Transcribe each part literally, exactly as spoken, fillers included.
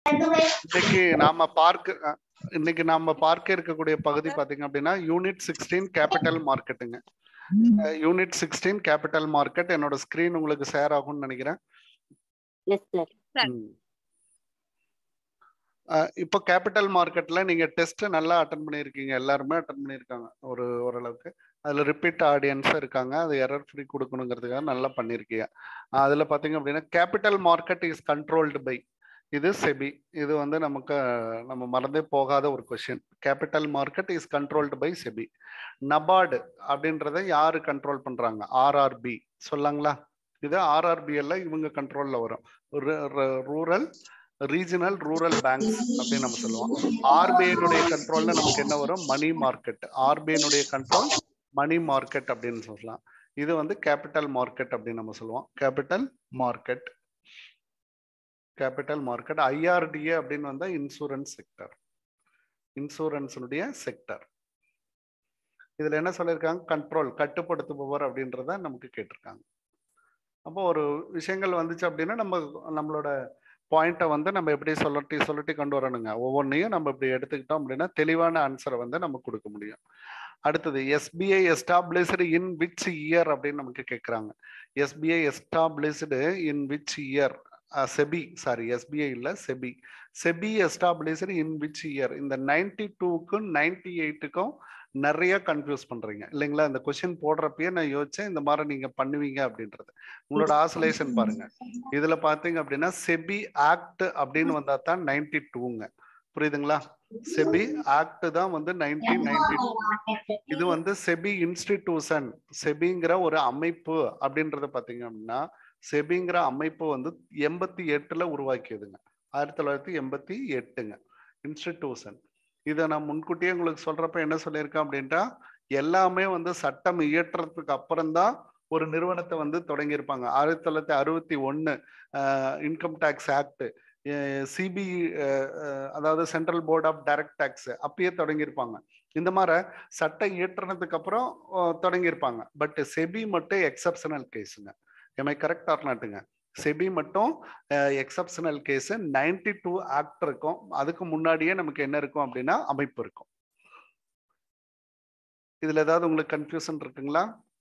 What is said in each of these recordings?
இன்னைக்கு நாம பார்க்க இன்னைக்கு நாம பார்க்க இருக்கக்கூடிய பகுதி பாத்தீங்க அப்படின்னா யூனிட் சிக்ஸ்டீன் கேபிட்டல் மார்க்கெட்டுங்க. Unit sixteen capital market. என்னோட ஸ்கிரீன் உங்களுக்கு ஷேர் ஆகும்னு நினைக்கிறேன். இப்போ கேபிட்டல் மார்க்கெட்ல நீங்க டெஸ்ட் நல்லா அட்டன் பண்ணியிருக்கீங்க, எல்லாருமே அட்டன் பண்ணியிருக்காங்க ஒரு ஓரளவுக்கு. அதுல ரிப்பீட் ஆடியன்ஸ் இருக்காங்க, அது எரர் ஃப்ரீ கொடுக்கணுங்கிறதுக்காக நல்லா பண்ணியிருக்கீங்க. அதுல பாத்தீங்க அப்படின்னா capital market is controlled by, இது செபி. இது வந்து நமக்கு நம்ம மறந்தே போகாத ஒரு question. Capital market is controlled by SEBI. NABARD அப்படின்றத யாரு கண்ட்ரோல் பண்றாங்க? ஆர்ஆர்பி சொல்லாங்களா? இது ஆர்ஆர்பி எல்லாம் இவங்க கண்ட்ரோல்ல வரும். ரூரல் ரீஜனல் ரூரல் பேங்க்ஸ் அப்படின்னு நம்ம சொல்லுவோம். ஆர்பிஐனுடைய கண்ட்ரோல்ல நமக்கு என்ன வரும்? Money market. ஆர்பிஐனுடைய கண்ட்ரோல் மணி மார்க்கெட் அப்படின்னு சொல்லலாம். இது வந்து கேபிட்டல் மார்க்கெட் அப்படின்னு நம்ம சொல்லுவோம். Capital market capital market. IRDA அப்படின்னு வந்தா இன்சூரன்ஸ் செக்டர். இன்சூரன்ஸுடைய செக்டர். இதுல என்ன சொல்லியிருக்காங்க? கண்ட்ரோல், கட்டுப்படுத்துபவர் அப்படின்றத நமக்கு கேட்டிருக்காங்க. அப்போ ஒரு விஷயங்கள் வந்துச்சு அப்படின்னா நம்ம நம்மளோட பாயிண்ட்டை வந்து நம்ம எப்படி சொல்லட்டி சொல்லட்டி கொண்டு வரணுங்க. ஒவ்வொன்றையும் நம்ம இப்படி எடுத்துக்கிட்டோம் அப்படின்னா தெளிவான ஆன்சரை வந்து நம்ம கொடுக்க முடியும். அடுத்தது SBI established in which year அப்படின்னு நமக்கு கேட்குறாங்க. SBI established in which year? SEBI, sorry SBI இல்லை SEBI. SEBI established in which year? இந்த நைன்டி டூக்கும் நைன்டி எயிட்டுக்கும் நிறைய கன்ஃபியூஸ் பண்றீங்க இல்லைங்களா? இந்த கொஸ்டின் போடுறப்பயே நான் யோசிச்சேன் இந்த மாதிரி நீங்க பண்ணுவீங்க அப்படின்றது. உங்களோட ஆசோலேஷன் பாருங்க. இதுல பாத்தீங்க அப்படின்னா செபி ஆக்ட் அப்படின்னு வந்தா தான் நைன்டி டூங்க. புரியுதுங்களா? செபி ஆக்ட் தான் வந்து நைன்டீன் நைன்டி டூ. இது வந்து செபி இன்ஸ்டிடியூஷன், செபிங்கிற ஒரு அமைப்பு அப்படின்றத பாத்தீங்க அப்படின்னா செபிங்கிற அமைப்பு வந்து எண்பத்தி எட்டுல உருவாக்கியதுங்க. ஆயிரத்தி தொள்ளாயிரத்தி எண்பத்தி எட்டுங்க இன்ஸ்டிடியூஷன். இதை நான் முன்கூட்டியே உங்களுக்கு சொல்றப்ப என்ன சொல்லியிருக்கேன் அப்படின்ட்டா, எல்லாமே வந்து சட்டம் இயற்றத்துக்கு அப்புறம்தான் ஒரு நிறுவனத்தை வந்து தொடங்கியிருப்பாங்க. ஆயிரத்தி தொள்ளாயிரத்தி அறுபத்தி ஒன்னு இன்கம் டேக்ஸ் ஆக்ட், சிபி அதாவது central board of direct tax அப்பயே தொடங்கியிருப்பாங்க. இந்த மாதிரி சட்டம் இயற்றினதுக்கு அப்புறம் தொடங்கியிருப்பாங்க. பட் செபி மட்டும் எக்ஸப்ஷனல் கேஸுங்க. எம் ஐ கரெக்ட் ஆர் நாட்டுங்க? செபி மட்டும் exceptional case. Ninety two act இருக்கும். அதுக்கு முன்னாடியே நமக்கு என்ன இருக்கும் அப்படின்னா அமைப்பு இருக்கும். இதுல ஏதாவது உங்களுக்கு கன்ஃபியூஷன் இருக்குங்களா?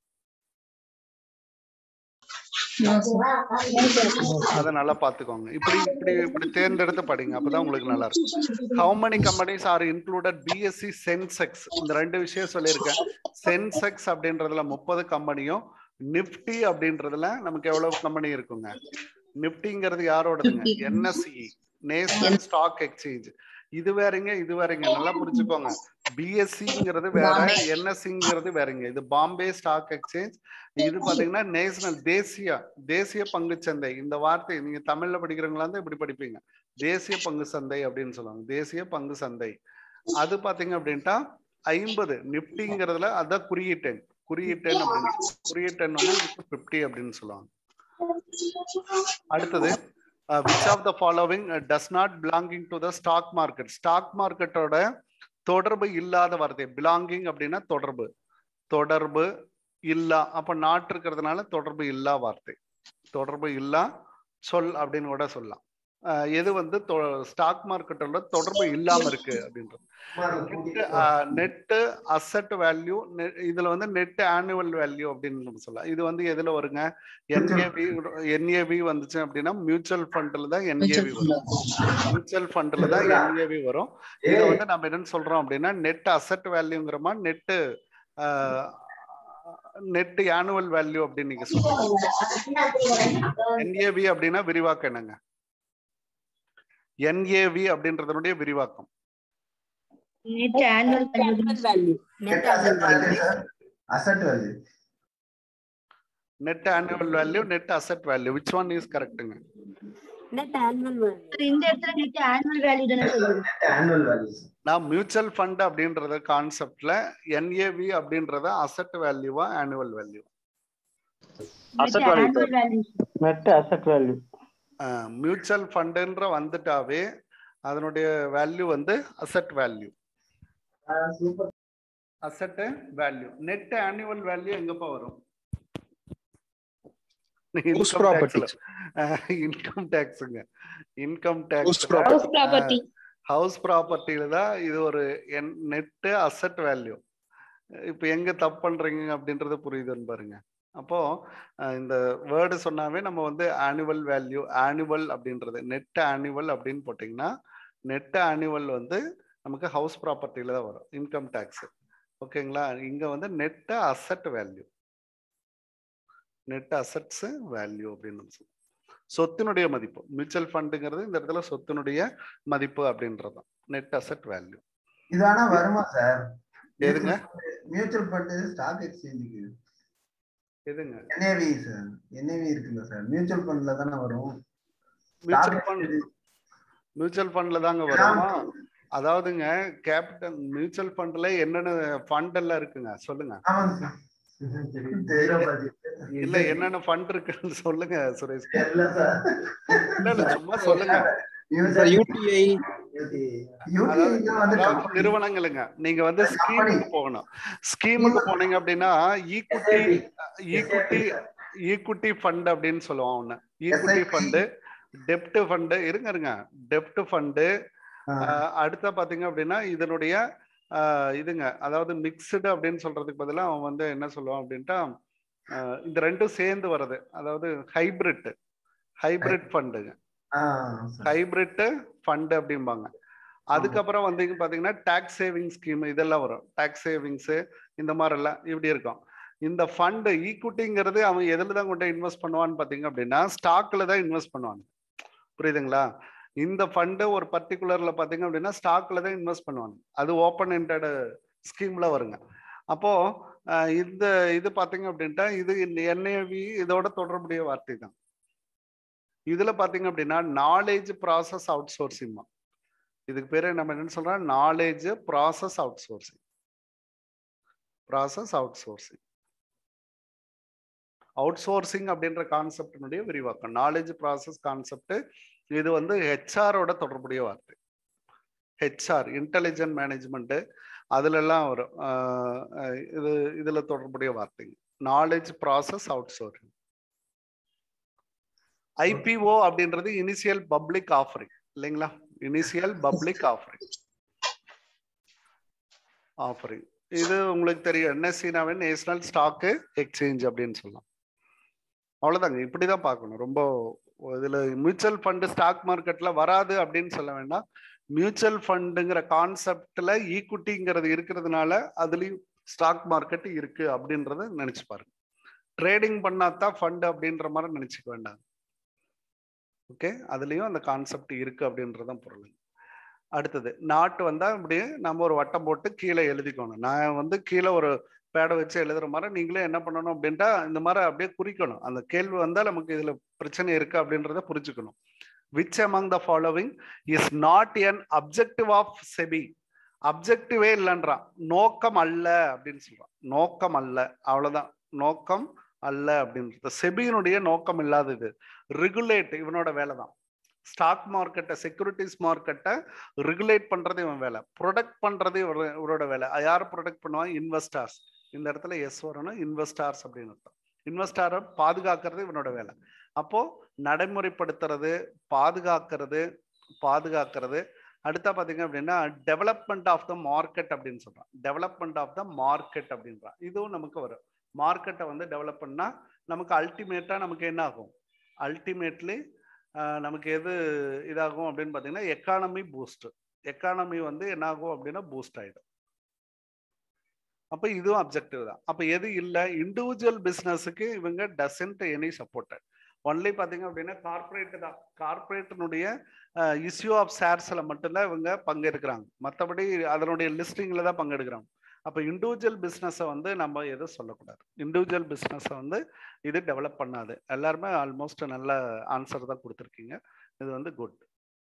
அதை நல்லா பாத்துக்கோங்க. இப்படி இப்படி இப்படி தேர்ந்தெடுத்து படிங்க, அப்பதான் உங்களுக்கு நல்லா இருக்கும். How many companies are included BSE Sensex? இந்த ரெண்டு விஷயம் சொல்லியிருக்கேன். சென்செக்ஸ் அப்படின்றதுல முப்பது கம்பெனியும், நிப்டி அப்படின்றதுல நமக்கு எவ்வளவு கம்பெனி இருக்குங்க? நிப்டிங்கிறது யாரோடதுங்க? NSE, national stock exchange. இது வேறங்க, இது வேறங்க, நல்லா புரிஞ்சுக்கோங்க. பிஎஸ்சிங்கிறது வேற, என்எஸ்சிங்கிறது வேறங்க. இது பாம்பே ஸ்டாக் எக்ஸ்சேஞ்ச். இது பாத்தீங்கன்னா நேஷனல், தேசிய தேசிய பங்கு சந்தை. இந்த வார்த்தை நீங்க தமிழ்ல படிக்கிறவங்களா இருந்தா இப்படி படிப்பீங்க, தேசிய பங்கு சந்தை அப்படின்னு சொல்லுவாங்க. தேசிய பங்கு சந்தை. அது பாத்தீங்க அப்படின்ட்டா ஐம்பது. நிப்டிங்கிறதுல அதான் குறியீட்டெண். குறியீட்டெண் அப்படின்னு குறியீட்டெண் வந்து பிப்டி அப்படின்னு சொல்லுவாங்க. அடுத்தது Uh, which of the following uh, does not belonging to the stock market? Stock மார்க்கெட்டோட தொடர்பு இல்லாத வார்த்தை பிலாங்கிங் அப்படின்னா தொடர்பு. தொடர்பு இல்லா, அப்ப நாட்டு இருக்கிறதுனால தொடர்பு இல்லா வார்த்தை. தொடர்பு இல்லா சொல் அப்படின்னு கூட சொல்லலாம். எது வந்து ஸ்டாக் மார்க்கெட்டோட தொடர்பு இல்லாம இருக்கு அப்படின்றது. நெட் அசெட் வேல்யூ, இதுல வந்து நெட் ஆனுவல் வேல்யூ அப்படின்னு நம்ம சொல்லலாம். இது வந்து எதுல வருங்க? என்ஏவி. என்ஏவி வந்துச்சு அப்படின்னா மியூச்சுவல் ஃபண்ட்ல தான் என்ஏவி வரும். மியூச்சுவல் ஃபண்ட்ல தான் என்ஏவி வரும். இதை வந்து நம்ம என்னன்னு சொல்றோம் அப்படின்னா நெட் அசெட் வேல்யூங்கிறோமா, நெட்டு நெட் ஆனுவல் வேல்யூ அப்படின்னு நீங்க சொல்றீங்க. என்ஏவி அப்படின்னா விரிவாக்கம் என்னங்க? என்ஏவி அப்படின்றதனுடைய விரிவாக்கம் net annual value. Net annual value. Asset value. Net annual value, net asset value. Which one is correct? Net annual value. இந்த இடத்துல net annual value தான சொல்லுது. Net annual value. நான் மியூச்சுவல் ஃபண்ட் அப்படிங்கற கான்செப்ட்ல என்ஏவி அப்படிங்கறத asset வேல்யூவா annual value? Asset value. Net asset value. Mutual ஃபண்ட்ன்ற வந்துட்டாவே அதனுடைய வேல்யூ வந்து asset value. Asset value. Net annual value எங்கப்பா வரும்? இன்கம் டேக்ஸ்ல இன்கம் டேக்ஸுங்க income tax House property. House ப்ராப்பர்ட்டியில தான் இது ஒரு நெட் அசெட் வேல்யூ. இப்போ எங்க தப்பு பண்றீங்க அப்படின்றது புரியுதுன்னு பாருங்க. அப்போ இந்த வேர்டு சொன்னாவே நம்ம வந்து ஆனுவல் வேல்யூ ஆனுவல் அப்படின்றது நெட் ஆனுவல் அப்படின்னு போட்டிங்கன்னா நெட் ஆனுவல் வந்து நமக்கு ஹவுஸ் ப்ராப்பர்ட்டியில தான் வரும் இன்கம் டேக்ஸ். ஓகேங்களா? இங்க வந்து net asset value net assets value அப்படின்னு சொத்தினுடைய மதிப்பு. மியூச்சுவல் ஃபண்டுங்கிறது இந்த இடத்துல சொத்தினுடைய மதிப்பு அப்படின்றது நெட் அசெட் வேல்யூ. இது ஆனா வருமா சார்? எதுங்க? மியூச்சுவல் ஃபண்ட் ஸ்டாக் எக்ஸ்சேஞ்சுக்கு எதுங்க? NAV sir. என்ஏவி இருக்குல்ல சார், மியூச்சுவல் ஃபண்ட்ல தானே வரும். மியூச்சுவல் ஃபண்ட் மியூச்சுவல் ஃபண்ட்ல தாங்க வரும். அதாவதுங்க கேபிட்டல் மியூச்சுவல் ஃபண்ட்ல என்னென்ன ஃபண்ட் எல்லாம் இருக்குங்க சொல்லுங்க. ஆமாங்க சார். இல்ல என்னென்ன ஃபண்ட் இருக்குன்னு சொல்லுங்க சுரேஷ். இல்ல சார். இல்ல இல்ல சும்மா சொல்லுங்க. யூடிஐ நிறுவனங்களுங்க. நீங்க வந்து ஸ்கீமுக்கு போகணும். ஸ்கீமுக்கு போனீங்க அப்படின்னா ஈக்விட்டி ஈக்விட்டி ஈக்விட்டி ஃபண்ட் அப்படின்னு சொல்லுவான் ஒண்ணு. ஈக்விட்டி ஃபண்டு, டெப்ட் ஃபண்டு இருங்க இருங்க டெப்ட் ஃபண்டு. அடுத்த பாத்தீங்க அப்படின்னா இதனுடைய இதுங்க அதாவது மிக்ஸ்டு அப்படின்னு சொல்றதுக்கு பதிலாக அவன் வந்து என்ன சொல்லுவான் அப்படின்ட்டா இந்த ரெண்டும் சேர்ந்து வர்றது அதாவது ஹைபிரிட் ஹைபிரிட் ஃபண்டுங்க. ஹைபிரிட் ஃபண்ட் அப்படிம்பாங்க. அதுக்கப்புறம் வந்து பாத்தீங்கன்னா டாக்ஸ் சேவிங் ஸ்கீம் இதெல்லாம் வரும். டாக்ஸ் சேவிங்ஸ் இந்த மாதிரி எல்லாம் இப்படி இருக்கும். இந்த ஃபண்ட் ஈக்விட்டிங்கிறது அவன் எதுல தான் கொண்டு இன்வெஸ்ட் பண்ணுவான்னு பாத்தீங்க அப்படின்னா ஸ்டாக்ல தான் இன்வெஸ்ட் பண்ணுவாங்க. புரியுதுங்களா? இந்த ஃபண்டு ஒரு பர்டிகுலர்ல பாத்தீங்க அப்படின்னா ஸ்டாக்ல தான் இன்வெஸ்ட் பண்ணுவாங்க. அது ஓப்பன் எண்டட் ஸ்கீம்ல வருங்க. அப்போ இந்த இது பாத்தீங்க அப்படின்ட்டா இது என்ஏவி இதோட தொடர்புடைய வார்த்தை தான். இதுல பாத்தீங்க அப்படின்னா நாலேஜ் ப்ராசஸ் அவுட் சோர்சிங். இதுக்கு பேரு நம்ம என்ன சொல்றோம்? Knowledge process outsourcing. Process outsourcing outsourcing அப்படின்ற கான்செப்டினுடைய விரிவாக்கம். நாலேஜ் ப்ராசஸ் கான்செப்ட் இது வந்து ஹெச்ஆரோட தொடர்புடைய வார்த்தை. ஹெச்ஆர் இன்டெலிஜென்ட் மேனேஜ்மெண்ட் அதுல எல்லாம் வரும். இது இதுல தொடர்புடைய வார்த்தைங்க knowledge process outsourcing. IPO அப்படின்றது இனிஷியல் பப்ளிக் ஆஃபரிங் இல்லைங்களா? இனிஷியல் பப்ளிக் ஆஃபரிங் ஆஃபரிங் இது உங்களுக்கு தெரியும். என்எஸ்சினாவே நேஷனல் ஸ்டாக் எக்ஸ்சேஞ்ச் அப்படின்னு சொல்லலாம். அவ்வளவுதாங்க. இப்படிதான் பார்க்கணும். ரொம்ப இதுல மியூச்சுவல் ஃபண்ட் ஸ்டாக் மார்க்கெட்ல வராது அப்படின்னு சொல்ல வேண்டாம். மியூச்சுவல் ஃபண்டுங்கிற கான்செப்ட்ல ஈக்விட்டிங்கிறது இருக்கிறதுனால அதுலயும் ஸ்டாக் மார்க்கெட் இருக்கு அப்படின்றத நினைச்சு பாருங்க. ட்ரேடிங் பண்ணாதான் ஃபண்ட் அப்படின்ற மாதிரி நினைச்சுக்க வேண்டாம். ஓகே, அதுலயும் அந்த கான்செப்ட் இருக்கு அப்படின்றதான் பொருள். அடுத்தது நாட்டு வந்தா இப்படி நம்ம ஒரு வட்டம் போட்டு கீழே எழுதிக்கணும். நான் வந்து கீழே ஒரு பேடை வச்சு எழுதுற மாதிரி நீங்களே என்ன பண்ணணும் அப்படின்ட்டா இந்த மாதிரி அப்படியே குறிக்கணும். அந்த கேள்வி வந்தா நமக்கு இதுல பிரச்சனை இருக்கு அப்படின்றத புரிஞ்சுக்கணும். Which among the following is not an objective of SEBI. அப்ஜெக்டிவே இல்லைன்றான், நோக்கம் அல்ல அப்படின்னு சொல்றான். நோக்கம் அல்ல, அவ்வளவுதான். நோக்கம் அல்ல அப்படின்றது செபியினுடைய நோக்கம் இல்லாதது. ரெகுலேட் இவனோட வேலை தான். ஸ்டாக் மார்க்கெட்டை செக்யூரிட்டிஸ் மார்க்கெட்டை ரெகுலேட் பண்றது இவன் வேலை. ப்ரொடக்ட் பண்றது இவரோட வேலை. யார் ப்ரொடக்ட் பண்ணுவாங்க? இன்வெஸ்டர்ஸ். இந்த இடத்துல எஸ் வரணும், இன்வெஸ்டர்ஸ் அப்படின்னு அர்த்தம். இன்வெஸ்டரை பாதுகாக்கிறது இவனோட வேலை. அப்போ நடைமுறைப்படுத்துறது, பாதுகாக்கிறது பாதுகாக்கிறது அடுத்தா பாத்தீங்க அப்படின்னா டெவலப்மெண்ட் ஆஃப் த மார்க்கெட் அப்படின்னு சொல்றான். டெவலப்மெண்ட் ஆஃப் த மார்க்கெட் அப்படின்றான். இதுவும் நமக்கு வரும். மார்க்கெட்டை வந்து டெவலப் பண்ணா நமக்கு அல்டிமேட்டா நமக்கு என்ன ஆகும்? அல்டிமேட்லி நமக்கு எது இதாகும் அப்படின்னு பாத்தீங்கன்னா எக்கானமி பூஸ்ட். எக்கானமி வந்து என்ன ஆகும் அப்படின்னா பூஸ்ட் ஆயிடும். அப்ப இதுவும் அப்ஜெக்டிவ் தான். அப்ப எது இல்லை? இண்டிவிஜுவல் பிசினஸுக்கு இவங்க டசன்ட் எனி சப்போர்ட்டட். ஒன்லி பாத்தீங்க அப்படின்னா கார்பரேட் தான். கார்பரேட்டினுடைய இஷ்யூ ஆஃப் ஷேர்ஸ்ல மட்டும்தான் இவங்க பங்கெடுக்கிறாங்க. மற்றபடி அதனுடைய லிஸ்டிங்ல தான் பங்கெடுக்கிறாங்க. அப்போ இண்டிவிஜுவல் பிஸ்னஸை வந்து நம்ம எதுவும் சொல்லக்கூடாது. இண்டிவிஜுவல் பிஸ்னஸை வந்து இது டெவலப் பண்ணாது. எல்லாருமே ஆல்மோஸ்ட் நல்ல ஆன்சர் தான் கொடுத்துருக்கீங்க. இது வந்து குட்.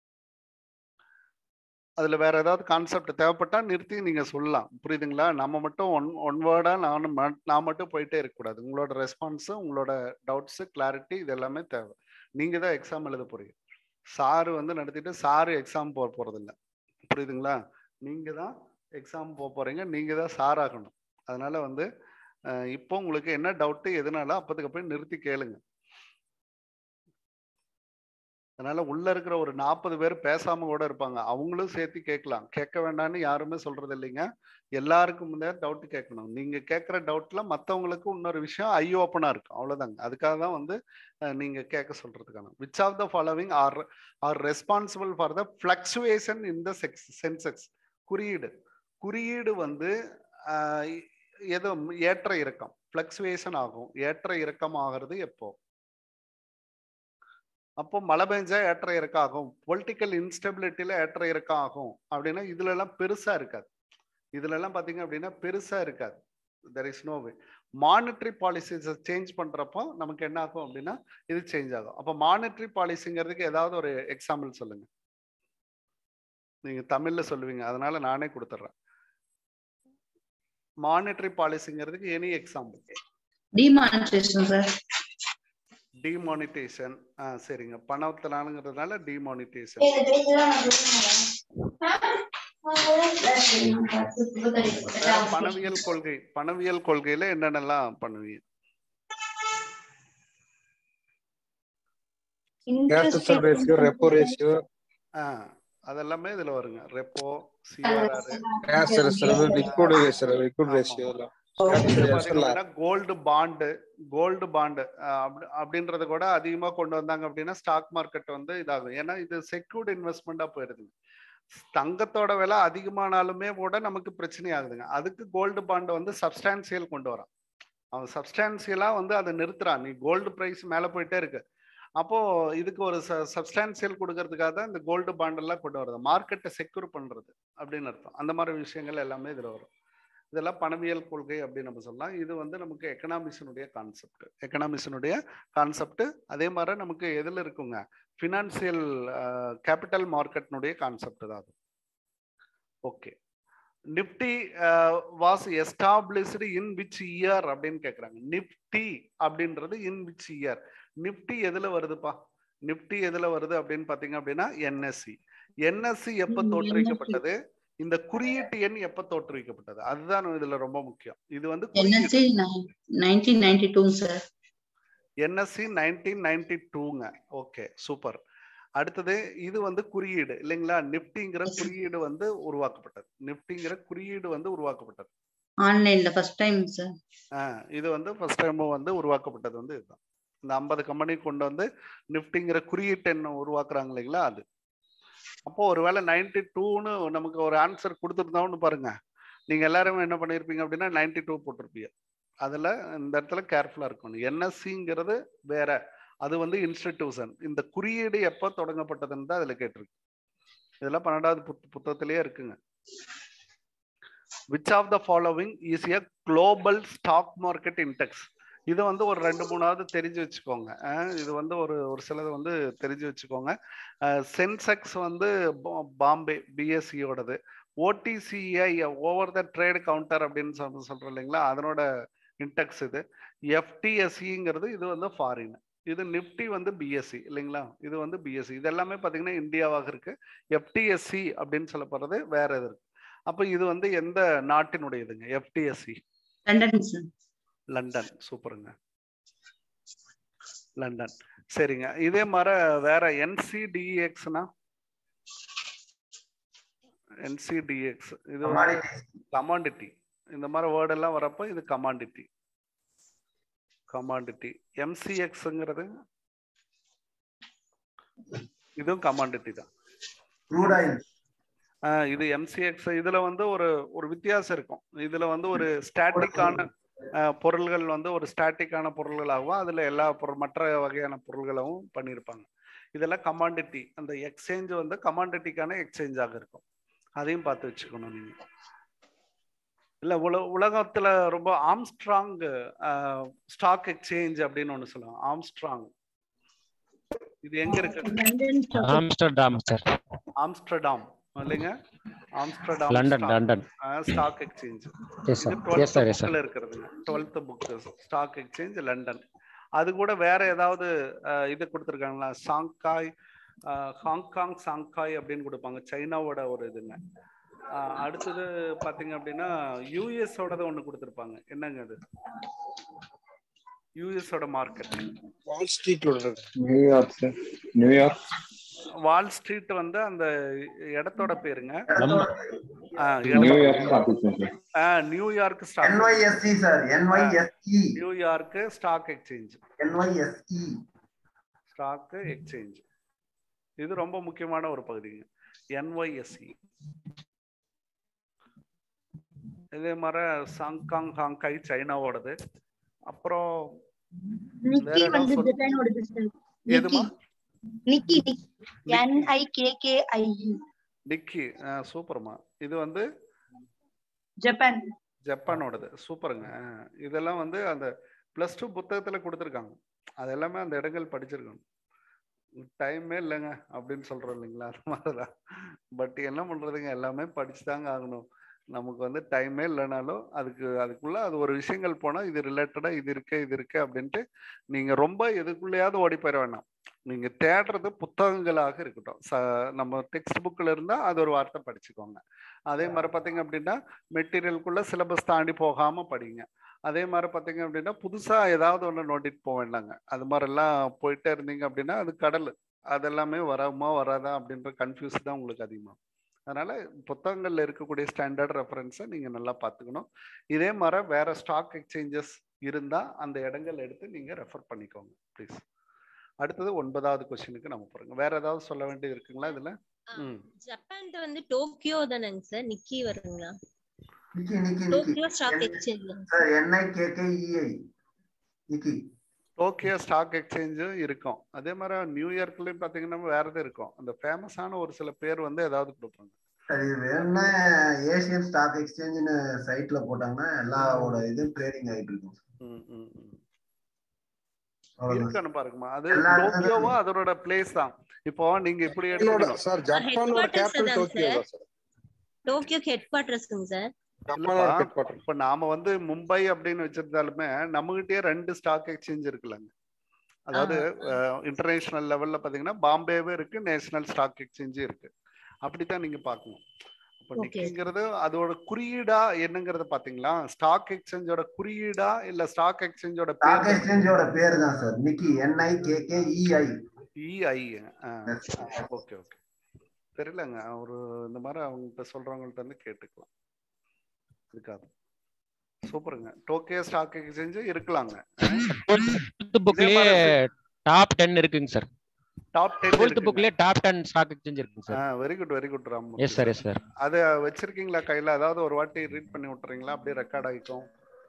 அதுல வேற ஏதாவது கான்செப்ட் தேவைப்பட்டா நிறுத்தி நீங்க சொல்லலாம். புரியுதுங்களா? நம்ம மட்டும் ஒன் ஒன் வேர்டா நானும் நான் மட்டும் போயிட்டே இருக்கக்கூடாது. உங்களோட ரெஸ்பான்ஸ், உங்களோட டவுட்ஸ், கிளாரிட்டி இது எல்லாமே தேவை. நீங்க தான் எக்ஸாம் எழுத போறீங்க. சாரு வந்து நடத்திட்டு சாரு எக்ஸாம் போக போறது இல்லை. புரியுதுங்களா? நீங்க தான் எக்ஸாம் போக போறீங்க. நீங்க தான் சார் ஆகணும். அதனால வந்து இப்போ உங்களுக்கு என்ன டவுட்டு எதுனால அப்போதுக்கு போய் நிறுத்தி கேளுங்க. அதனால உள்ள இருக்கிற ஒரு நாற்பது பேர் பேசாம கூட இருப்பாங்க, அவங்களும் சேர்த்து கேட்கலாம். கேட்க வேண்டாம்னு யாருமே சொல்றது இல்லைங்க. எல்லாருக்கும் முன்னே டவுட் கேட்கணும். நீங்க கேட்குற டவுட்ல மற்றவங்களுக்கு இன்னொரு விஷயம் ஐ ஓப்பனா இருக்கும், அவ்வளவுதாங்க. அதுக்காக தான் வந்து நீங்க கேட்க சொல்றதுக்கான. Which of the following are are responsible for the fluctuation in the sex Sensex. குறியீடு குறியீடு வந்து ஏதோ ஏற்ற இறக்கம், ஃபிளக்சுவேஷன் ஆகும். ஏற்ற இறக்கம் ஆகிறது எப்போ? அப்போ மழை பெஞ்சா ஏற்ற இறக்கம் ஆகும், பொலிட்டிக்கல் இன்ஸ்டெபிலிட்டியில ஏற்ற இறக்கம் ஆகும் அப்படின்னா இதுல எல்லாம் பெருசா இருக்காது. இதுல எல்லாம் பாத்தீங்க அப்படின்னா பெருசா இருக்காது. There is no way. Monetary பாலிசிஸை சேஞ்ச் பண்றப்போ நமக்கு என்ன ஆகும் அப்படின்னா இது சேஞ்ச் ஆகும். அப்போ மானிட்டரி பாலிசிங்கிறதுக்கு ஏதாவது ஒரு எக்ஸாம்பிள் சொல்லுங்க. நீங்க தமிழ்ல சொல்லுவீங்க, அதனால நானே கொடுத்துட்றேன். மானிட்டரி பாலிசிங்கிறதுக்கு any example? Demonetisation sir. Demonetisation. ஆ சரிங்க, பணத்தினாலுங்கிறதுனால டிமானிட்டேஷன். பணவியல் கொள்கை, பணவியல் கொள்கையில என்னென்னலாம் பண்ணுவீங்க? அதெல்லாமே இதுல வருங்க. Repo, CRR, gold bond. Gold bond அப்படின்றத கூட அதிகமா கொண்டு வந்தாங்க அப்படின்னா ஸ்டாக் மார்க்கெட் வந்து இதாகும். ஏன்னா இது செக்யூர்ட் இன்வெஸ்ட்மெண்டா போயிருது. தங்கத்தோட விலை அதிகமானாலுமே கூட நமக்கு பிரச்சனை ஆகுதுங்க. அதுக்கு கோல்டு பாண்டை வந்து சப்ஸ்டான்சியல் கொண்டு வரான். அவன் சப்ஸ்டான்சியலா வந்து அதை நிறுத்துறான். நீ கோல்டு பிரைஸ் மேல போயிட்டே இருக்கு, அப்போ இதுக்கு ஒரு சப்ஸ்டான்சியல் கொடுக்கறதுக்காக தான் இந்த கோல்டு பாண்ட் எல்லாம் கொண்டு வருது. மார்க்கெட்டை செக்யூர் பண்றது அப்படின்னு அர்த்தம். அந்த மாதிரி விஷயங்கள் எல்லாமே இதுல வரும். இதெல்லாம் பணவியல் கொள்கை அப்படின்னு நம்ம சொல்லலாம். இது வந்து நமக்கு எக்கனாமிக்ஸினுடைய கான்செப்ட். எக்கனாமிக்ஸினுடைய கான்செப்ட் அதே மாதிரி நமக்கு எதுல இருக்குங்க, ஃபினான்சியல் கேபிட்டல் மார்க்கெட்னுடைய கான்செப்ட் தான் அது. Okay. Nifty was established in which year அப்படின்னு கேட்குறாங்க. நிப்டி அப்படின்றது இன் விச் இயர்? நிப்டி எதுல வருதுப்பா? நிப்டி எதுல வருது அப்படின்னு பாத்தீங்க அப்படின்னா என்எஸ்சி. என்எஸ்சி எப்ப தோற்றுவிக்கப்பட்டது? இந்த குறியீட்டு எண் எப்ப தோற்றுவிக்கப்பட்டது? அதுதான் இதுல ரொம்ப முக்கியம். இது வந்து NSC nineteen ninety two sir. NSC nineteen ninety டூங்க. Okay, super. அடுத்தது இது வந்து குறியீடு இல்லைங்களா? நிப்டிங்கிற குறியீடு வந்து உருவாக்கப்பட்டது. நிப்டிங்கிற குறியீடு வந்து உருவாக்கப்பட்டது ஆன்லைன்ல ஃபர்ஸ்ட் டைம் சார். இது வந்து ஃபர்ஸ்ட் டைம் வந்து உருவாக்கப்பட்டது வந்து இதுதான். இந்த ஐம்பது கம்பெனி கொண்டு வந்து நிப்டிங்கிற குறியீட்டு எண்ணை உருவாக்குறாங்க இல்லைங்களா அது. அப்போ ஒருவேளை நைன்டி டூன்னு நமக்கு ஒரு ஆன்சர் கொடுத்துருந்தோம்னு பாருங்க, நீங்க எல்லாரும் என்ன பண்ணிருப்பீங்க அப்படின்னா நைன்டி டூ போட்டிருப்பீங்க. அதுல இந்த இடத்துல கேர்ஃபுல்லா இருக்கணும். என்எஸ்சிங்கிறது வேற, அது வந்து இன்ஸ்டிடியூஷன். இந்த குறியீடு எப்ப தொடங்கப்பட்டதுன்னு தான் அதுல கேட்டிருக்கு. இதெல்லாம் பன்னெண்டாவது புத்தகத்திலேயே இருக்குங்க. Which of the following is a global stock market index? இது வந்து ஒரு ரெண்டு மூணாவது தெரிஞ்சு வச்சுக்கோங்க. இது வந்து ஒரு ஒரு சிலது வந்து தெரிஞ்சு வச்சுக்கோங்க. சென்செக்ஸ் வந்து பாம்பே பிஎஸ்சியோடது. OTCI over the trade counter அப்படின்னு சொல்ல சொல்றோம் இல்லைங்களா, அதனோட இண்டெக்ஸ் இது. எஃப்டிஎஸ்சிங்கிறது இது வந்து ஃபாரின். இது நிப்டி வந்து பிஎஸ்சி இல்லைங்களா, இது வந்து பிஎஸ்சி. இது எல்லாமே பார்த்தீங்கன்னா இந்தியாவாக இருக்கு. எஃப்டிஎஸ்சி அப்படின்னு சொல்லப்படுறது வேற இது இருக்கு. அப்போ இது வந்து எந்த நாட்டினுடையதுங்க எஃப்டிஎஸ்சி? London sir. லண்டன். சூப்பருங்க, லண்டன். சரிங்க. இதே மாதிரி வேற என்சிடிஎக்ஸ்னா? என்சிடிஎக்ஸ் இது கமாண்டிட்டி. இந்த மாதிரி வேர்ட் எல்லாம் வரப்போ இது கமாண்டிட்டி. கமாண்டிட்டி. எம்சிஎக்ஸ்ங்கிறது இதுவும் கமாண்டிட்டி தான். இது எம்சிஎக்ஸ். இதுல வந்து ஒரு ஒரு வித்தியாசம் இருக்கும். இதுல வந்து ஒரு ஸ்டாட்டிக்கான பொருள்கள் வந்து ஒரு ஸ்டாட்டிக்கான பொருள்களாகவும் அதுல எல்லா பொருள் மற்ற வகையான பொருள்களாகவும் பண்ணியிருப்பாங்க. இதெல்லாம் கமாண்டிட்டி. அந்த எக்ஸ்சேஞ்ச் வந்து கமாண்டிட்டிக்கான எக்ஸ்சேஞ்சாக இருக்கும். அதையும் பார்த்து வச்சுக்கணும் நீங்க. இல்ல உல உலகத்துல ரொம்ப ஆம்ஸ்ட்ராங் ஸ்டாக் எக்ஸ்சேஞ்ச் அப்படின்னு ஒண்ணு சொல்லுவாங்க. ஆம்ஸ்ட்ராங் இது எங்க இருக்கு? Amsterdam sir. ஆம்ஸ்டர்டாம் இல்லைங்க, Amsterdam London. London stock exchange. Yes sir. Yes sir. Yes sir. இருக்குதுங்க twelfth book stock exchange London. அது கூட வேற ஏதாவது இது கொடுத்துருக்காங்களா? சாங்காய், ஹாங்காங் சாங்காய் அப்படின்னு கொடுப்பாங்க, சைனாவோட ஒரு இதுங்க. அடுத்தது பாத்தீங்க அப்படின்னா யூஎஸ் ஓடது ஒண்ணு கொடுத்துருப்பாங்க. என்னங்க அது? யூஎஸ் ஓட market. Wall street New York sir. New York. Wall street வந்து அந்த இடத்தோட பேருங்க. New York stock exchange. ஆ New York stock. NYSE sir. NYSE. New York stock exchange. NYSE stock exchange. இது ரொம்ப முக்கியமான ஒரு பகுதிங்க. என்ஒய்எஸ்இ. இதே மாதிரி சாங்காங் ஹாங்காய் சைனாவோடது. அப்புறம் நிக்கி வந்து ஜப்பானோடது சார். எதுமா? நிக்கி என் ஐ கே கே ஐ இ. நிக்கி சூப்பர்மா. இது வந்து ஜப்பான். ஜப்பானோடது. சூப்பருங்க. இதெல்லாம் வந்து அந்த பிளஸ் டூ புத்தகத்துல கொடுத்துருக்காங்க. அது எல்லாமே அந்த இடங்கள் படிச்சிருக்கணும். டைமே இல்லைங்க அப்படின்னு சொல்றோம் இல்லைங்களா, அது மாதிரிதான். பட் என்ன பண்றதுங்க, எல்லாமே படிச்சுதாங்க ஆகணும். நமக்கு வந்து டைமே இல்லைனாலும் அதுக்கு அதுக்குள்ள அது ஒரு விஷயங்கள் போனா இது ரிலேட்டடா இது இருக்கு இது இருக்கு அப்படின்ட்டு நீங்க ரொம்ப எதுக்குள்ளேயாவது ஓடி போயிட வேணாம். நீங்க தேடுறது புத்தகங்களாக இருக்கட்டும். ச நம்ம டெக்ஸ்ட் புக்கில் இருந்தா அது ஒரு வார்த்தை படிச்சுக்கோங்க. அதே மாதிரி பார்த்தீங்க அப்படின்னா மெட்டீரியலுக்குள்ள சிலபஸ் தாண்டி போகாம படிங்க. அதே மாதிரி பார்த்தீங்க அப்படின்னா புதுசா ஏதாவது ஒன்று நோண்டிட்டு போக வேண்டாங்க. அது மாதிரிலாம் போயிட்டே இருந்தீங்க அப்படின்னா அது கடல், அதெல்லாமே வராமா வராதா அப்படின்ற கன்ஃபியூஸ் தான் உங்களுக்கு அதிகமாகும். அதனால புத்தகங்கள்ல இருக்கக்கூடிய ஸ்டாண்டர்ட் ரெஃபரன்ஸை நீங்க நல்லா பார்த்துக்கணும். இதே மாதிரி வேற ஸ்டாக் எக்ஸ்சேஞ்சஸ் இருந்தா அந்த இடங்கள் எடுத்து நீங்க ரெஃபர் பண்ணிக்கோங்க ப்ளீஸ். அடுத்தது ஒன்பதாவது கொஸ்டினுக்கு நம்ம போறோங்க. வேற ஏதாவது சொல்ல வேண்டியது இருக்குங்களா இதுல? ஜப்பான்ல வந்து டோக்கியோ தானங்க சார் நிக்கி வருங்களா? Nikkei Nikkei Tokyo stock exchange sir. NIKKEI Nikkei. Tokyo stock exchange இருக்கும். அதே மாதிரி நியூயார்க்லயும் பாத்தீங்கன்னா வேற எது இருக்கும். அந்த ஃபேமஸான ஒரு சில பேர் வந்து ஏதாவது கொடுப்பாங்க. சார் இது வேணும்னா ஏசியன் ஸ்டாக் எக்ஸ்சேஞ்சுன்னு சைட்ல போட்டாங்கன்னா எல்லாவோட இதுவும் ட்ரேடிங் ஆயிட்டு இருக்கும். இருக்கணும் பாருங்கம்மா. அது டோக்கியோவோ அதோட பிளேஸ் தான். இப்போ நீங்க இப்படி எடுக்கணும் சார். ஜப்பானோட கேபிட்டல் டோக்கியோ தான் சார். டோக்கியோ ஹெட் குவார்ட்டர்ஸ்ங்க சார். இப்ப நாம வந்து மும்பை அப்படின்னு வச்சிருந்தாலுமே நம்மகிட்டயே ரெண்டு ஸ்டாக் எக்ஸ்சேஞ்ச் இருக்குல்லங்க. அதாவது இன்டர்நேஷனல் லெவல்ல பாத்தீங்கன்னா பாம்பேவே இருக்கு, நேஷனல் ஸ்டாக் எக்ஸ்சேஞ்சும் இருக்கு. அப்படித்தான் நீங்க பாக்கணும். இப்ப நிக்கிங்கிறது அதோட குறியீடா என்னங்கறத பாத்தீங்களா? ஸ்டாக் எக்ஸ்சேஞ்சோட குறியீடா இல்ல ஸ்டாக் எக்ஸ்சேஞ்சோட ஸ்டாக் எக்ஸ்சேஞ்சோட பேர் தான் sir. Nikkei NIKKEI. EI. Okay okay. தெரியலங்க, ஒரு இந்த மாதிரி அவங்க சொல்றவங்கள்ட்ட இருந்து கேட்டுக்கலாம். இருக்காது. சூப்பருங்க. டோக்கியோ ஸ்டாக் எக்ஸ்சேஞ்ச் இருக்கலாங்க. புக்லயே டாப் டென் இருக்குங்க சார். டாப் டென் டுவெல்த் புக்லயே டாப் டென் ஸ்டாக் எக்ஸ்சேஞ்ச் இருக்குங்க sir. Very good very good Ram. Yes sir yes sir. அத வச்சிருக்கீங்களா கையில? அதாவது ஒரு வாட்டி ரீட் பண்ணி விட்டுறீங்களா? அப்படியே ரெக்கார்ட் ஆயிக்கும்.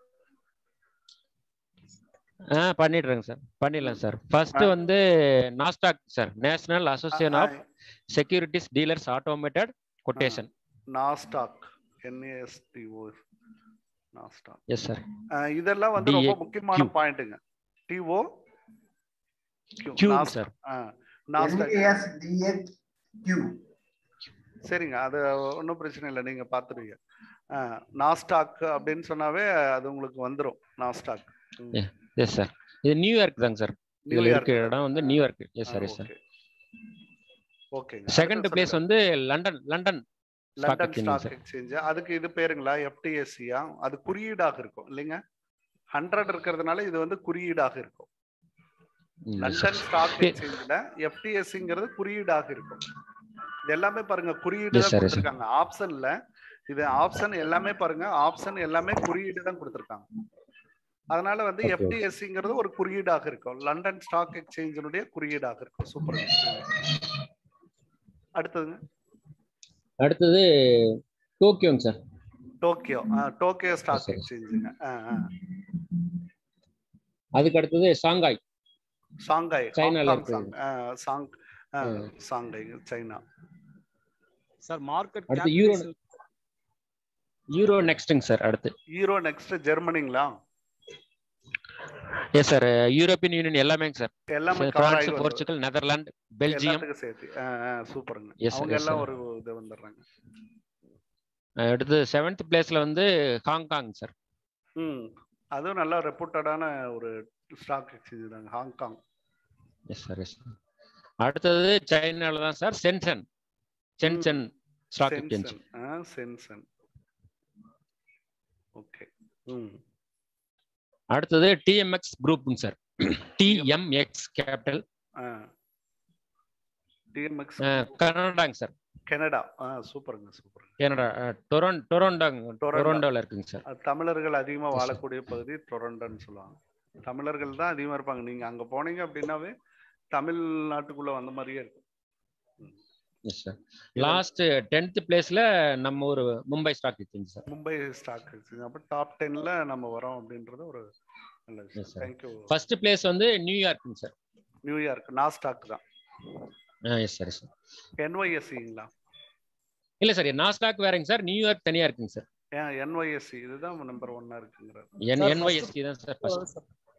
ஆ பண்ணிடுறேங்க சார். பண்ணிடலாம் சார். ஃபர்ஸ்ட் வந்து NASDAQ sir. National association of securities dealers automated quotation. NASDAQ NASDO NASDAQ. Yes sir. இதெல்லாம் வந்து ரொம்ப முக்கியமான பாயிண்ட்ங்க. DO Q sir. NASDAQ NASDAQ. சரிங்க, அது ஒன்றும் பிரச்சனை இல்லை, நீங்க பார்த்துருவீங்க. நாஸ்டாக் அப்படின்னு சொன்னாவே அது உங்களுக்கு வந்துடும். நாஸ்டாக். Yes sir. இது நியூயார்க் தாங்க சார். இதுல இருக்கிற இடம் வந்து New York. Yes sir yes sir. Okay. Second place வந்து London. London London stock exchange. அதுக்கு இது பேருங்களா எஃப்டிஎஸ்சியா? அது குறியீடாக இருக்கும் இல்லைங்க. ஹண்ட்ரட் இருக்கிறதுனால இது வந்து குறியீடாக இருக்கும். லண்டன் ஸ்டாக் எக்ஸ்சேஞ்ச்ல எஃப்டிஎஸ்சிங்கிறது குறியீடாக இருக்கும். இது எல்லாமே பாருங்க குறியீடு தான் கொடுத்திருக்காங்க ஆப்ஷன்ல. இது ஆப்ஷன் எல்லாமே பாருங்க, ஆப்ஷன் எல்லாமே குறியீடு தான் கொடுத்திருக்காங்க. அதனால வந்து எஃப்டிஎஸ்சிங்கிறது ஒரு குறியீடாக இருக்கும். லண்டன் ஸ்டாக் எக்ஸ்சேஞ்சினுடைய குறியீடாக இருக்கும். சூப்பர். அடுத்ததுங்க. அடுத்தது டோக்கியோங்க சார். டோக்கியோ. டோக்கியோ ஸ்டாக் எக்ஸ்சேஞ்சுங்க. அதுக்கு அடுத்தது ஷாங்காய். ஷாங்காய் சைனால இருக்கு. சாங் ஷாங்காய் சைனா. சார் மார்க்கெட் அடுத்து யூரோ. யூரோ நெக்ஸ்ட்ங்க சார். அடுத்து யூரோ நெக்ஸ்ட் ஜெர்மனிங்களா? Yes sir. யூரோப்பியன் யூனியன் எல்லாமேங்க சார். எல்லாமே பிரான்ஸ், போர்ச்சுகல், நெதர்லாந்து, பெல்ஜியம் சேர்த்து. சூப்பருங்க. அவங்க எல்லாம் ஒரு இது வந்துடுறாங்க. அடுத்து செவன்த் பிளேஸ்ல வந்து ஹாங்காங் சார். ம் அதுவும் நல்லா ரெப்யூட்டடான ஒரு ஸ்டாக் எக்ஸ்சேஞ்ச் தாங்க ஹாங்காங். Yes sir yes. அடுத்தது சைனால தான் sir. Shenzhen. Shenzhen stock exchange. Shenzhen. Okay. ம் அடுத்தது டிஎம்எக்ஸ் குரூப்புங்க சார். டிஎம்எக்ஸ் கேபிட்டல் டிஎம்எக்ஸ் கனடாங்க சார். கனடா. ஆ சூப்பருங்க சூப்பருங்க. கனடா டொரன் டொரண்டோங்க டொரண்டோல இருக்குங்க சார். தமிழர்கள் அதிகமா வாழக்கூடிய பகுதி டொரண்டோன்னு சொல்லுவாங்க. தமிழர்கள் தான் அதிகமா இருப்பாங்க. நீங்க அங்க போனீங்க அப்படின்னாவே தமிழ்நாட்டுக்குள்ள வந்த மாதிரியே இருக்கும். லாஸ்ட் டென்த் பிளேஸ்ல நம்ம ஒரு Mumbai stock exchange sir. Mumbai stock exchange. அப்ப டாப் டென்ல நம்ம வரோம் அப்படின்றது ஒரு நல்ல விஷயம். Thank you. ஃபர்ஸ்ட் பிளேஸ் வந்து நியூயார்க்குங்க சார். நியூயார்க் நாஸ்டாக் தான். Yes sir sir. என்ஒய்எஸ்சிங்களா? இல்ல சார், நாஸ்டாக் வேறங்க சார், நியூயார்க் தனியா இருக்குங்க சார். ஏன் என்ஒய்எஸ்சி இதுதான் நம்பர் ஒன்னா இருக்குங்கிறார். என் என்ஒய்எஸ்சி தான் sir first.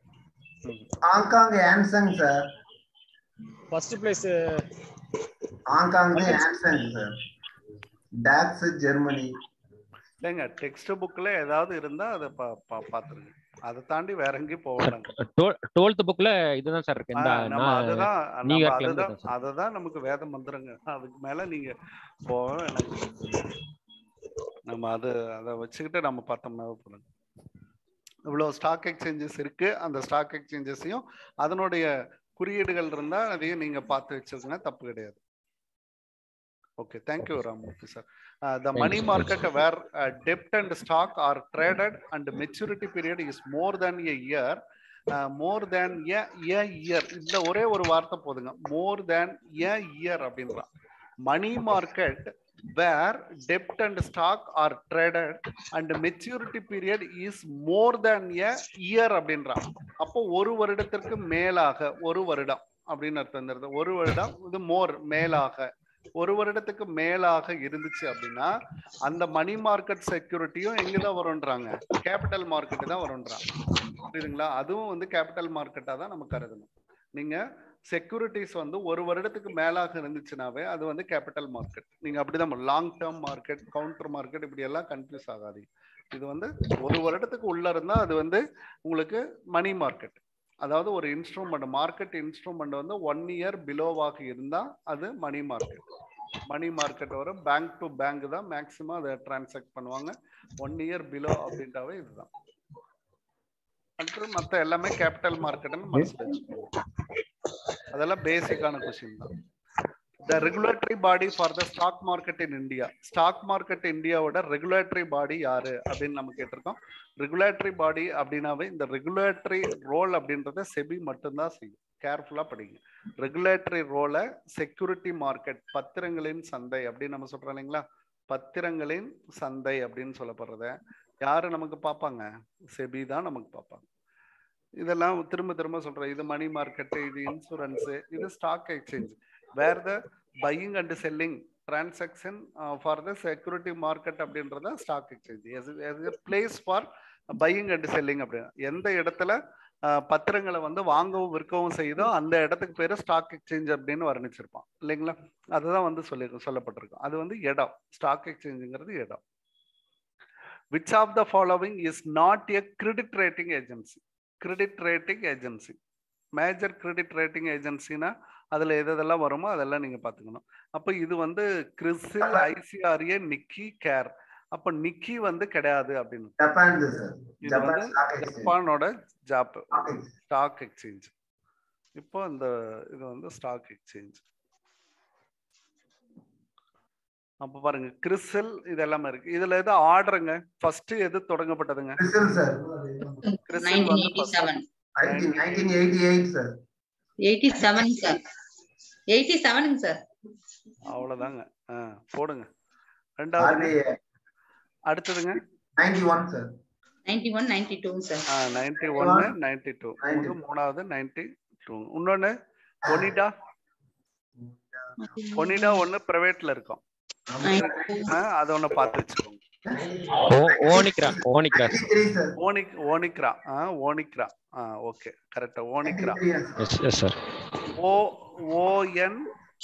Hong Kong Hang Seng sir. First place Hong Kong Hang Seng sir. DAX Germany. இல்லைங்க, டெக்ஸ்ட் புக்ல ஏதாவது இருந்தா அதை பாத்துருங்க. அதை தாண்டி வேற எங்கேயும் போகலாம். டுவெல்த் புக்ல இதுதான் சார் இருக்கு. இந்த அதுதான் அதுதான் நமக்கு வேத மந்திரங்க. அதுக்கு மேல நீங்க போக எனக்கு நம்ம அது அதை வச்சுக்கிட்டு நம்ம பார்த்தோம்னா போதும். இவ்வளவு ஸ்டாக் எக்ஸ்சேஞ்சஸ் இருக்கு. அந்த ஸ்டாக் எக்ஸ்சேஞ்சஸையும் அதனுடைய குறியீடுகள் இருந்தா அதையும் நீங்க பார்த்து வச்சிருக்கீங்க, தப்பு கிடையாது. Okay, thank you, Ramurthy sir. Uh, the money market where uh, debt and stock are traded and maturity period is more than a year, uh, more than a, a year. இந்த ஒரே ஒரு வார்த்தை போதுங்க, more than a year அப்படின்றா. Money market where debt and stock are traded and maturity period is more than a year அப்படின்றா. அப்போ ஒரு வருடத்திற்கு மேலாக, ஒரு வருடம் அப்படின்னு அர்த்தம். ஒரு வருடம் இது மோர் மேலாக, ஒரு வருடத்துக்கு மேலாக இருந்துச்சு அப்படின்னா அந்த மணி மார்க்கெட் செக்யூரிட்டியும் எங்கதான் வரும்ன்றாங்க, கேபிட்டல் மார்க்கெட் தான் வரும்ன்றாங்க. புரியுதுங்களா? அதுவும் வந்து கேபிட்டல் மார்க்கெட்டா தான் நம்ம கருதணும். நீங்க செக்யூரிட்டிஸ் வந்து ஒரு வருடத்துக்கு மேலாக இருந்துச்சுனாவே அது வந்து கேபிட்டல் மார்க்கெட். நீங்க அப்படிதான் long term market, counter market இப்படி எல்லாம் கன்ஃபியூஸ் ஆகாதீங்க. இது வந்து ஒரு வருடத்துக்கு உள்ள இருந்தா அது வந்து உங்களுக்கு மணி மார்க்கெட். அதாவது ஒரு இன்ஸ்ட்ருமெண்ட், மார்க்கெட் இன்ஸ்ட்ருமெண்ட் வந்து ஒன் இயர் பிலோவாக இருந்தா அது மணி மார்க்கெட். மணி மார்க்கெட் வரும், பேங்க் டு பேங்க் தான் மேக்சிமம் அதை டிரான்சாக்ட் பண்ணுவாங்க. ஒன் இயர் பிலோ அப்படின்ட்டாவே இதுதான். மற்றும் மற்ற எல்லாமே கேபிட்டல் மார்க்கெட்னு மனசுல வச்சுக்கோங்க. அதெல்லாம் பேசிக்கான கொஸ்டின் தான். The regulatory body for the stock market in India. Stock market இந்தியாவோட ரெகுலேட்டரி பாடி யாரு அப்படின்னு நம்ம கேட்டிருக்கோம். ரெகுலேட்டரி பாடி அப்படின்னாவே இந்த ரெகுலேட்டரி ரோல் அப்படின்றத செபி மட்டும்தான் செய்யும். கேர்ஃபுல்லா படிங்க. ரெகுலேட்டரி ரோலை செக்யூரிட்டி மார்க்கெட், பத்திரங்களின் சந்தை அப்படின்னு நம்ம சொல்றோம் இல்லைங்களா, பத்திரங்களின் சந்தை அப்படின்னு சொல்லப்படுறத யாரு நமக்கு பார்ப்பாங்க? செபி தான் நமக்கு பார்ப்பாங்க. இதெல்லாம் திரும்ப திரும்ப சொல்றேன். இது மணி மார்க்கெட், இது இன்சூரன்ஸ், இது stock exchange. Where the buying and selling transaction uh, for the security market அப்படின்றத stock exchange. as a place for buying and selling. அப்படி எந்த இடத்துல பத்திரங்களை வந்து வாங்கவும் விற்கவும் செய்தோ அந்த இடத்துக்கு பேரு ஸ்டாக் எக்ஸ்சேஞ்ச் அப்படின்னு வர்ணிச்சிருப்பான் இல்லைங்களா. அதுதான் வந்து சொல்லி சொல்லப்பட்டிருக்கும். அது வந்து இடம். ஸ்டாக் எக்ஸ்சேஞ்சுங்கிறது இடம். Which of the following is not a credit rating agency? Credit rating agency. Major credit rating ஏஜென்சினா அதுல எதெல்லாம் வருமோ அதெல்லாம் நீங்க பாத்துக்கணும். அப்ப இது வந்து கிறிசில், ஐசிஆர்ஏ, நிக்கி, கேர். அப்ப நிக்கி வந்து கிடையாது அப்படின்னு. இது வந்து ஜப்பானோட ஜாப் ஸ்டாக் எக்ஸ்சேஞ்ச். இப்போ இந்த இது வந்து ஸ்டாக் எக்ஸ்சேஞ்ச். அப்ப பாருங்க கிறிஸ்டல் இதெல்லாம் இருக்கு. இதுல எது ஆர்டருங்க? ஃபர்ஸ்ட் எது தொடங்கப்பட்டதுங்க? கிறிஸ்டல் சார். கிறிஸ்டல் வந்து nineteen eighty-eight sir. eighty-seven sir. eighty-seven sir. அவ்வளவுதாங்க. போடுங்க. ரெண்டாவது அடுத்ததுங்க ninety-one sir. ninety-one ninety-two sir. ஆ ninety-one ninety-two. இது மூணாவது ninety-two. இன்னொன்னு ஒனிடா. ஒனிடா ஒன்னு பிரைவேட்ல இருக்கும். அத ஒண்ணு பார்த்து வச்சுக்கோங்க. ஓனிக்ரா ஓனிக்ரா ஓனிக் ஓனிக்ரா ஆ ஓனிக்ரா ஆ ஓகே கரெக்ட்டா ஓனிக்ரா. Yes yes sir. ஓ ஓ என்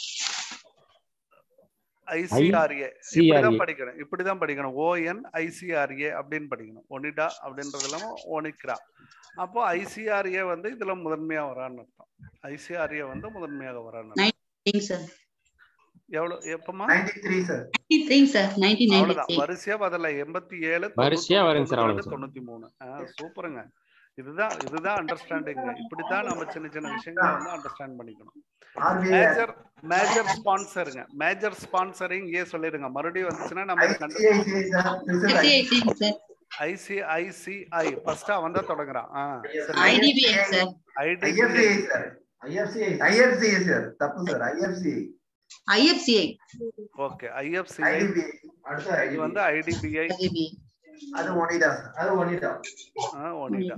ஐசிஆர்ஏ இப்படிதான் படிக்கணும். இப்படிதான் படிக்கணும். ஓ என் ஐசிஆர்ஏ அப்படின்னு படிக்கணும். ஒனிடா அப்படின்றது இல்லாம ஓனிக்ரா. அப்போ ஐசிஆர்ஏ வந்து இதுல முதன்மையா வரான்னு அர்த்தம். ஐசிஆர்ஏ வந்து முதன்மையாக வரான்னு எவ்வளவு எப்பமா ninety-three sir. ninety-three sir. nineteen ninety-three. வரிசையா பதில எண்பத்தி ஏழு வரிசையா வருங்க சார். தொண்ணூத்தி மூணு. சூப்பருங்க. இதுதான் இதுதான் அண்டர்ஸ்டாண்டிங். இப்படித்தான் நம்ம சின்ன சின்ன விஷயங்களை வந்து அண்டர்ஸ்டாண்ட் பண்ணிக்கணும். R B I major major ஸ்பான்சருங்க, மேஜர் ஸ்பான்சரிங் ஏ சொல்லிடுங்க. மறுபடியும் வந்துச்சுன்னா நம்ம I C I C I sir. This is I C I C I sir. I C I C I first அவன் தான் தொடங்குறான். I D B I sir. I F C I sir. I F C I I F C I sir. தப்பு சார். I F C I I F C I. Okay I F C I I D B I அடுத்து இது வந்து I D B I I D B I. அது ஒனிடா அது ஒனிடா ஒனிடா.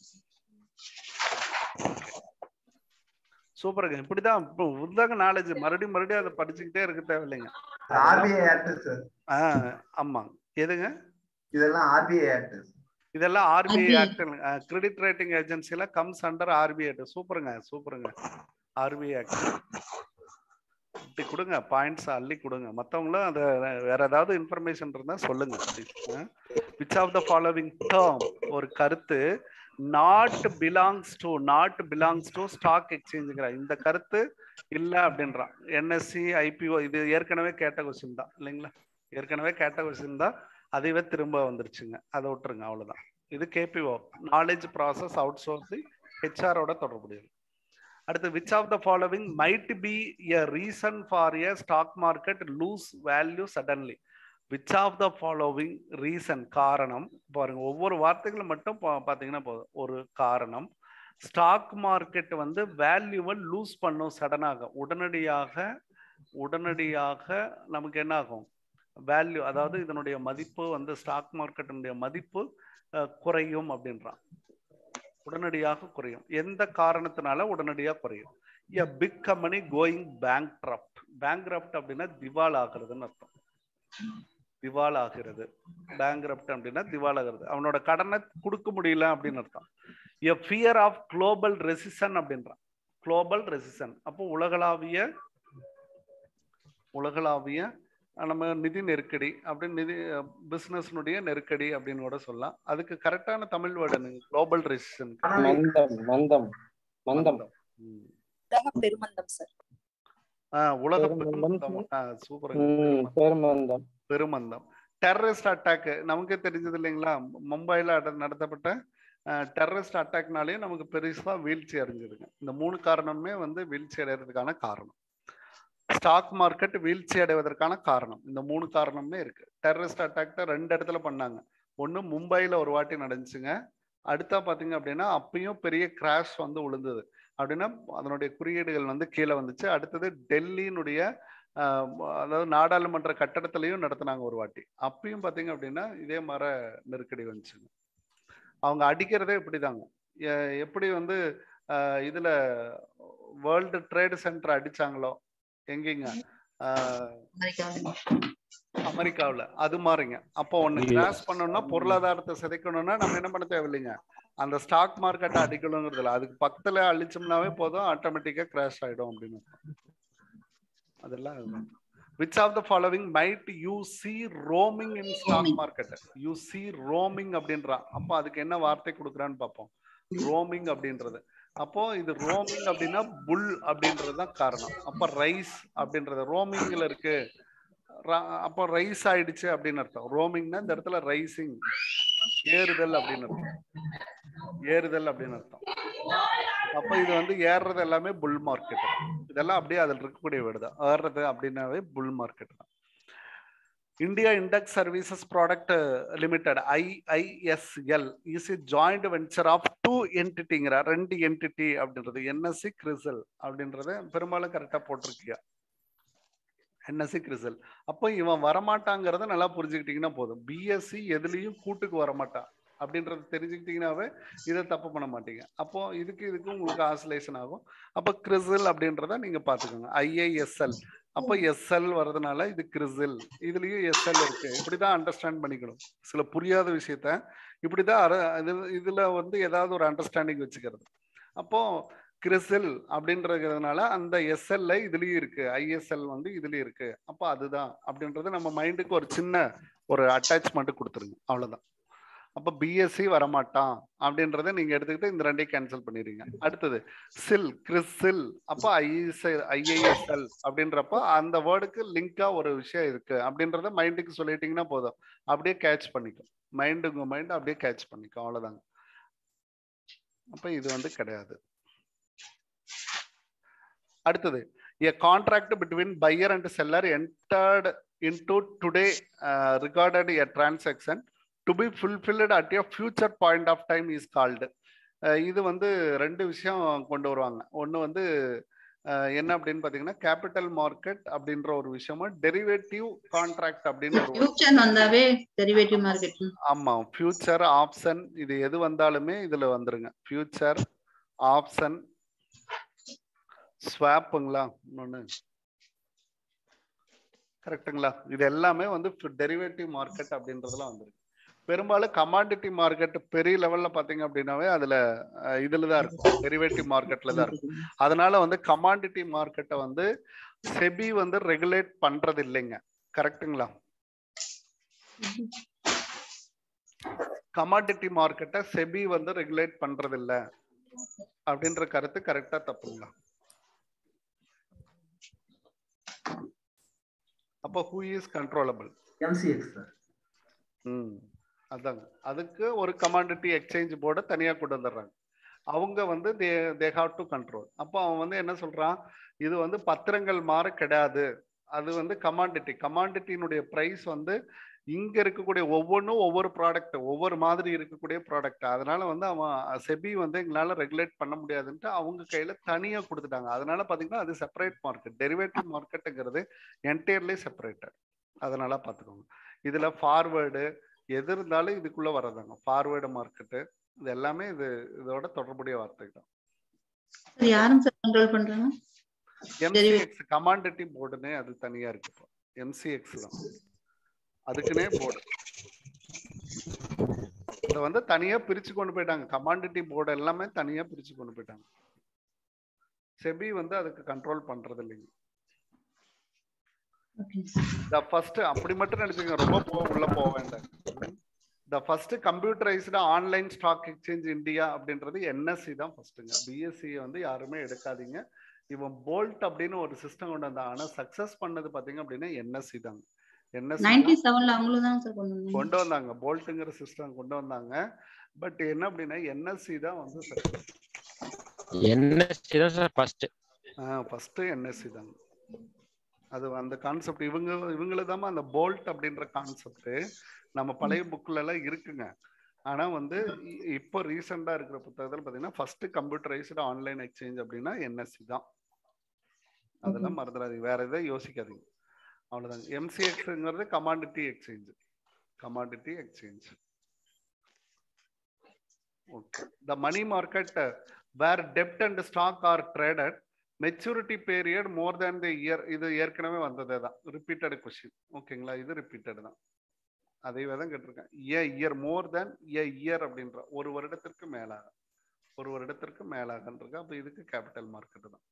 சூப்பருங்க. இப்படிதான் உருதாக knowledge மறுபடியும் மறுபடியும் அதை படிச்சுக்கிட்டே இருக்க தேவையில்லைங்க. R B I act sir. ஆமா எதுங்க இதெல்லாம் R B I ஆக்ட். இதெல்லாம் R B I R B I. Act. Credit rating ஏஜென்சில comes under R B I act. சூப்பருங்க சூப்பருங்க. R B I ஆக்ட் இப்படி கொடுங்க, பாயிண்ட்ஸ் அள்ளி கொடுங்க. மற்றவங்களும் அதை வேற ஏதாவது இன்ஃபர்மேஷன் இருந்தா சொல்லுங்க. Which of the following term ஒரு கருத்து not belongs to not belongs to stock எக்ஸ்சேஞ்சுங்கிற இந்த கருத்து இல்லை அப்படின்றான். என்எஸ்சி ஐபிஓ இது ஏற்கனவே கேட்ட கொஸ்டின் தான் இல்லைங்களா? ஏற்கனவே கேட்ட கொஸ்டின் தான், அதுவே திரும்ப வந்துருச்சுங்க. அதை விட்டுருங்க, அவ்வளவுதான். இது KPO knowledge process outsourcing ஹெச்ஆரோட தொடர்புடையது. அடுத்து which of the following might be a reason for a stock market lose value suddenly. Which of the following reason காரணம் பாருங்க, ஒவ்வொரு வார்த்தைகளும் மட்டும் பார்த்தீங்கன்னா போதும். ஒரு காரணம் ஸ்டாக் மார்க்கெட் வந்து வேல்யூவை லூஸ் பண்ணும் சடனாக, உடனடியாக உடனடியாக நமக்கு என்ன ஆகும் வேல்யூ, அதாவது இதனுடைய மதிப்பு வந்து ஸ்டாக் மார்க்கெட்டினுடைய மதிப்பு குறையும் அப்படின்றான். உடனடியாக குறையும். எந்த காரணத்தினால உடனடியாக குறையும்? A big company going bankrupt. Bankrupt அப்படின்னா திவால் ஆகுறதுன்னு அர்த்தம். திவால் ஆகிறது. பேங்க்ரப்ட் அப்படின்னா திவால் ஆகிறது, அவனோட கடனை கொடுக்க முடியல அப்படின்னு அர்த்தம். A fear of global recession அப்படின்றான். குளோபல் ரெசிஷன் அப்போ உலகளாவிய உலகளாவிய நம்ம நிதி நெருக்கடி அப்படின்னு, நிதி பிசினஸ்னுடைய நெருக்கடி அப்படின்னு கூட சொல்லலாம். அதுக்கு கரெக்டான தமிழ் வேர்டு குளோபல் ரெசிஷன் மந்தம் மந்தம் மந்தம் பெருமந்தம் சார். உலக பெருமந்தம். சூப்பர். பெருமந்தம் பெருமந்தம். டெரரிஸ்ட் அட்டாக் நமக்கே தெரிஞ்சது இல்லைங்களா? மும்பைல நடத்தப்பட்ட டெரரிஸ்ட் அட்டாக்னாலே நமக்கு பெருசா வீழ்ச்சி அடைஞ்சதுங்க. இந்த மூணு காரணமே வந்து வீழ்ச்சி அடைகிறதுக்கான காரணம். ஸ்டாக் மார்க்கெட் வீழ்ச்சி அடைவதற்கான காரணம் இந்த மூணு காரணமே இருக்கு. டெரரிஸ்ட் அட்டாக் ரெண்டு இடத்துல பண்ணாங்க. ஒன்று மும்பையில் ஒரு வாட்டி நடந்துச்சுங்க. அடுத்தா பார்த்தீங்க அப்படின்னா அப்பயும் பெரிய கிராஷ் வந்து விழுந்தது அப்படின்னா அதனுடைய குறியீடுகள் வந்து கீழே வந்துச்சு. அடுத்தது டெல்லியினுடைய அதாவது நாடாளுமன்ற கட்டடத்திலையும் நடத்தினாங்க ஒரு வாட்டி. அப்பயும் பார்த்தீங்க அப்படின்னா இதே மாதிரி நெருக்கடி வந்துச்சுங்க. அவங்க அடிக்கிறதே இப்படிதாங்க. எப்படி வந்து இதுல வேர்ல்டு ட்ரேட் சென்டர் அடிச்சாங்களோ எங்கீங்க அமெரிக்காவில், அது மாதிரிங்க. அப்போ ஒண்ணு கிராஷ் பண்ணணும்னா பொருளாதாரத்தை சிதைக்கணும்னா நம்ம என்ன பண்ண தேவையில்லைங்க, அந்த ஸ்டாக் மார்க்கெட்டை அடிக்கணுங்கிறது இல்லை, அதுக்கு பக்கத்துல அழிச்சோம்னாவே போதும், ஆட்டோமேட்டிக்கா கிராஷ் ஆயிடும் அப்படின்னு. அதெல்லாம் which of the following might you see roaming in stock market? you see roaming அப்படின்றா. அப்போ அதுக்கு என்ன வார்த்தை கொடுக்குறான்னு பார்ப்போம். ரோமிங் அப்படின்றது. அப்போ இது ரோமிங் அப்படின்னா புல் அப்படின்றது தான் காரணம். அப்ப ரைஸ் அப்படின்றது ரோமிங்ல இருக்கு, அப்போ ரைஸ் ஆயிடுச்சு அப்படின்னு அர்த்தம். ரோமிங்னா இந்த இடத்துல ரைசிங் ஏறுதல் அப்படின்னு அர்த்தம். ஏறுதல் அப்படின்னு அர்த்தம். அப்ப இது வந்து ஏறுறது எல்லாமே புல் மார்க்கெட். இதெல்லாம் அப்படியே அதில் இருக்கக்கூடிய வேர்டு தான். ஏறுறது அப்படின்னாவே புல் மார்க்கெட் தான். India index services product limited I I S L is a joint venture of two என்டிட்டிங்கிற ரெண்டு என்டிட்டி அப்படின்றது என்எஸ்சி கிரிசல் அப்படின்றத பெரும்பாலும் கரெக்டாக போட்டிருக்கியா என்எஸ்சி கிரிசல். அப்போ இவன் வரமாட்டாங்கிறத நல்லா புரிஞ்சுக்கிட்டீங்கன்னா போதும். பிஎஸ்சி எதுலேயும் கூட்டுக்கு வரமாட்டான் அப்படின்றது தெரிஞ்சுக்கிட்டீங்கன்னாவே இதை தப்பு பண்ண மாட்டீங்க. அப்போ இதுக்கு இதுக்கு உங்களுக்கு ஆசிலேஷன் ஆகும். அப்போ கிரிசல் அப்படின்றத நீங்க பாத்துக்கோங்க. ஐஐஎஸ்எல் அப்போ எஸ்எல் வர்றதுனால இது கிரிசல், இதுலயும் எஸ்எல் இருக்கு. இப்படிதான் அண்டர்ஸ்டாண்ட் பண்ணிக்கணும். சில புரியாத விஷயத்த இப்படிதான் இதுல வந்து ஏதாவது ஒரு அண்டர்ஸ்டாண்டிங் வச்சுக்கிறது. அப்போ கிரிசல் அப்படின்றதுனால அந்த எஸ்எல்ல இதுலயும் இருக்கு, ஐஎஸ்எல் வந்து இதுலயும் இருக்கு. அப்போ அதுதான் அப்படின்றது நம்ம மைண்டுக்கு ஒரு சின்ன ஒரு அட்டாச்மெண்ட் கொடுத்துருங்க, அவ்வளவுதான். அப்ப பிஎஸ்சி வரமாட்டான் அப்படின்றத நீங்க எடுத்துக்கிட்டு இந்த ரெண்டையும் கேன்சல் பண்ணிடுறீங்க. அடுத்தது சில் கிறிஸ்சில் அப்போ ஐஐஎஸ்எல் அப்படின்றப்ப அந்த வேர்டுக்கு லிங்கா ஒரு விஷயம் இருக்கு அப்படின்றத மைண்டுக்கு சொல்லிட்டீங்கன்னா போதும், அப்படியே கேட்ச் பண்ணிக்கும். மைண்டு உங்க மைண்ட் அப்படியே கேட்ச் பண்ணிக்கும், அவ்வளவுதாங்க. அப்ப இது வந்து கிடையாது. அடுத்தது a contract between buyer and seller entered into today uh, regarded a transaction to be fulfilled at a future point of time is called. uh, இது வந்து ரெண்டு விஷயம் கொண்டு வருவாங்க. ஒன்று வந்து uh, என்ன அப்படின்னு பார்த்தீங்கன்னா கேபிட்டல் மார்க்கெட் அப்படின்ற ஒரு விஷயமும் டெரிவேட்டிவ் கான்ட்ராக்ட் அப்படின்னு ஃபியூச்சர் வந்தாவே டெரிவேட்டிவ் மார்க்கெட். ஆமா, ஃபியூச்சர் ஆப்ஷன் இது எது வந்தாலுமே இதுல வந்துருங்க. ஃபியூச்சர் ஆப்ஷன் ஸ்வாப்புங்களா இன்னொன்னு கரெக்டுங்களா? இது எல்லாமே வந்து டெரிவேட்டிவ் மார்க்கெட் அப்படின்றதுலாம் வந்துருக்கு. பெரும்பாலும் கமாடிட்டி மார்க்கெட் பெரிய லெவல்ல பாத்தீங்க அப்படின்னாவே அதுல இதுல தான் இருக்கும், டெரிவேட்டிவ் மார்க்கெட்ல தான் இருக்கும். அதனால வந்து கமாடிட்டி மார்க்கெட்டை வந்து செபி வந்து ரெகுலேட் பண்றது இல்லைங்க. கரெக்டுங்களா? கமாடிட்டி மார்க்கெட்டை செபி வந்து ரெகுலேட் பண்றது இல்லை அப்படின்ற கருத்து கரெக்டா தப்புங்களா? அப்போ who is controllable? M C X sir. ம் அதாங்க, அதுக்கு ஒரு கமாடிட்டி எக்ஸ்சேஞ்ச் போர்டை தனியா கொண்டு வந்துடுறாங்க. அவங்க வந்து they they have to control. அப்போ அவன் வந்து என்ன சொல்றான், இது வந்து பத்திரங்கள் மாற கிடையாது, அது வந்து கமாடிட்டி. கமாடிட்டியினுடைய பிரைஸ் வந்து இங்க இருக்கக்கூடிய ஒவ்வொன்றும் ஒவ்வொரு ப்ராடக்ட், ஒவ்வொரு மாதிரி இருக்கக்கூடிய ப்ராடக்ட். அதனால வந்து அவன் செபி வந்து எங்களால ரெகுலேட் பண்ண முடியாதுன்ட்டு அவங்க கையில தனியா கொடுத்துட்டாங்க. அதனால பாத்தீங்கன்னா அது செப்பரேட் மார்க்கெட். டெரிவேட்டிவ் மார்க்கெட்டுங்கிறது என்டையர்லி செப்பரேட்டட். அதனால பாத்துக்கோங்க. இதுல ஃபார்வேர்டு எது இருந்தாலும் இதுக்குள்ள வர்றதாங்க. ஃபார்வேர்டு மார்க்கெட்டு இது எல்லாமே இது இதோட தொடர்புடைய வார்த்தை தான். யாரும் சார் கண்ட்ரோல் பண்றாங்க? எம்சிஎக்ஸ் கமாடிட்டி போர்டுனே அது தனியா இருக்கு. இப்போ எம்சிஎக்ஸ் தான் அதுக்குன்னே போர்டு. இதை வந்து தனியா பிரிச்சு கொண்டு போயிட்டாங்க. கமாடிட்டி போர்டு எல்லாமே தனியா பிரிச்சு கொண்டு போயிட்டாங்க. செபி வந்து அதுக்கு கண்ட்ரோல் பண்றது இல்லைங்க. த ஃபர்ஸ்ட் அப்படி மட்டும் நினைச்சுங்க, ரொம்ப உள்ள போக வேண்டாம். The first computerised online stock exchange India அப்படின்றது என்எஸ்சி தான் ஃபர்ஸ்ட்டுங்க. பிஎஸ்சி வந்து யாருமே எடுக்காதீங்க. இவன் போல்ட் அப்படின்னு ஒரு சிஸ்டம் கொண்டு வந்தான். ஆனா சக்சஸ் பண்ணது பாத்தீங்க அப்படின்னா என்எஸ்சி தாங்க. கொண்டு வந்தாங்க போல்ட்ங்கிற சிஸ்டம் கொண்டு வந்தாங்க. பட் என்ன அப்படின்னா என்எஸ்சி தான் வந்து என்எஸ்சி தான் சார் ஃபர்ஸ்ட். ஆ ஃபர்ஸ்ட் என்எஸ்சி தான். அது அந்த கான்செப்ட் இவங்க இவங்களுக்கு தான் அந்த போல்ட் அப்படின்ற கான்செப்ட் நம்ம பழைய புக்ல எல்லாம் இருக்குங்க. ஆனா வந்து இப்போ ரீசெண்டா இருக்கிற புத்தகத்துல பாத்தீங்கன்னா ஃபர்ஸ்ட் கம்ப்யூட்டரைஸ்டு ஆன்லைன் எக்ஸ்சேஞ்ச் அப்படின்னா என்எஸ்சி தான். அதெல்லாம் மறந்துடாதீங்க, வேற எதாவது யோசிக்காதீங்க. அவ்வளவுதாங்க. எம்சிஎக்ஸ்ங்கிறது commodity exchange. Commodity exchange. Okay. The money market where டெப்ட் and stock are traded maturity period more than the year. இது ஏற்கனவே வந்ததே தான், ரிப்பீட்டட் கொஸ்டின். ஓகேங்களா? இது ரிப்பீட்டட் தான், அதைவே தான் கேட்டிருக்கேன். ஏ இயர் மோர் தேன் ஏ இயர் அப்படின்ற ஒரு வருடத்திற்கு மேலாக, ஒரு வருடத்திற்கு மேலாகன்றிருக்கு. அப்போ இதுக்கு கேபிட்டல் மார்க்கெட் தான்.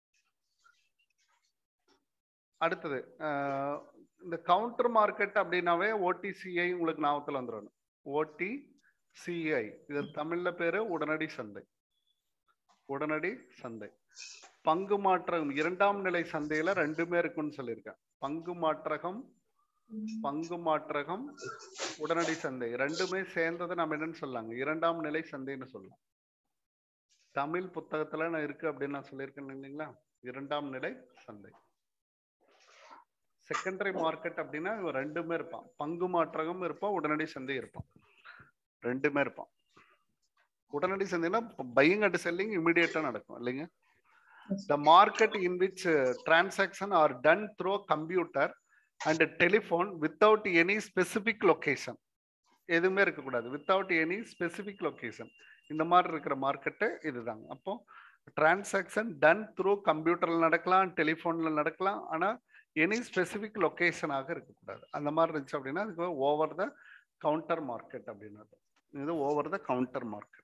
அடுத்தது இந்த கவுண்டர் மார்க்கெட் அப்படின்னாவே ஓடிசிஐ உங்களுக்கு ஞாபகத்தில் வந்துடணும். ஓடிசிஐ இது தமிழ்ல பேரு உடனடி சந்தை. உடனடி சந்தை. பங்கு மாற்றகம் இரண்டாம் நிலை சந்தையில ரெண்டுமே இருக்குன்னு சொல்லியிருக்கேன். பங்கு மாற்றகம் பங்கு மாற்றகம் உடனடி சந்தை ரெண்டுமே சேர்ந்ததை நம்ம என்னன்னு சொல்லலாங்க, இரண்டாம் நிலை சந்தைன்னு சொல்லலாம். தமிழ் புத்தகத்துல நான் இருக்கு அப்படின்னு நான் சொல்லியிருக்கேன் இல்லைங்களா, இரண்டாம் நிலை சந்தை. செகண்டரி மார்க்கெட் அப்படின்னா ரெண்டுமே இருப்பான், பங்கு மாற்றகம் இருப்பான், உடனடி சந்தை இருப்பான், ரெண்டுமே இருப்பான். உடனடி சந்தைனா பையிங் அண்ட் செல்லிங் இமிடியேட்டா நடக்கும் இல்லைங்க. The market in which uh, transaction are done through a computer and a telephone without any specific location. எதுவுமே இருக்கக்கூடாது, வித்தவுட் எனி ஸ்பெசிபிக் லொகேஷன். இந்த மாதிரி இருக்கிற மார்க்கெட்டு இதுதாங்க. அப்போ டிரான்சாக்ஷன் டன் த்ரூ கம்ப்யூட்டர்ல நடக்கலாம், டெலிஃபோன்ல நடக்கலாம், ஆனா எனி ஸ்பெசிபிக் லொகேஷனாக இருக்கக்கூடாது. அந்த மாதிரி இருந்துச்சு அப்படின்னா அதுக்கு ஓவர் த கவுண்டர் மார்க்கெட் அப்படின்னு. இது over the counter market.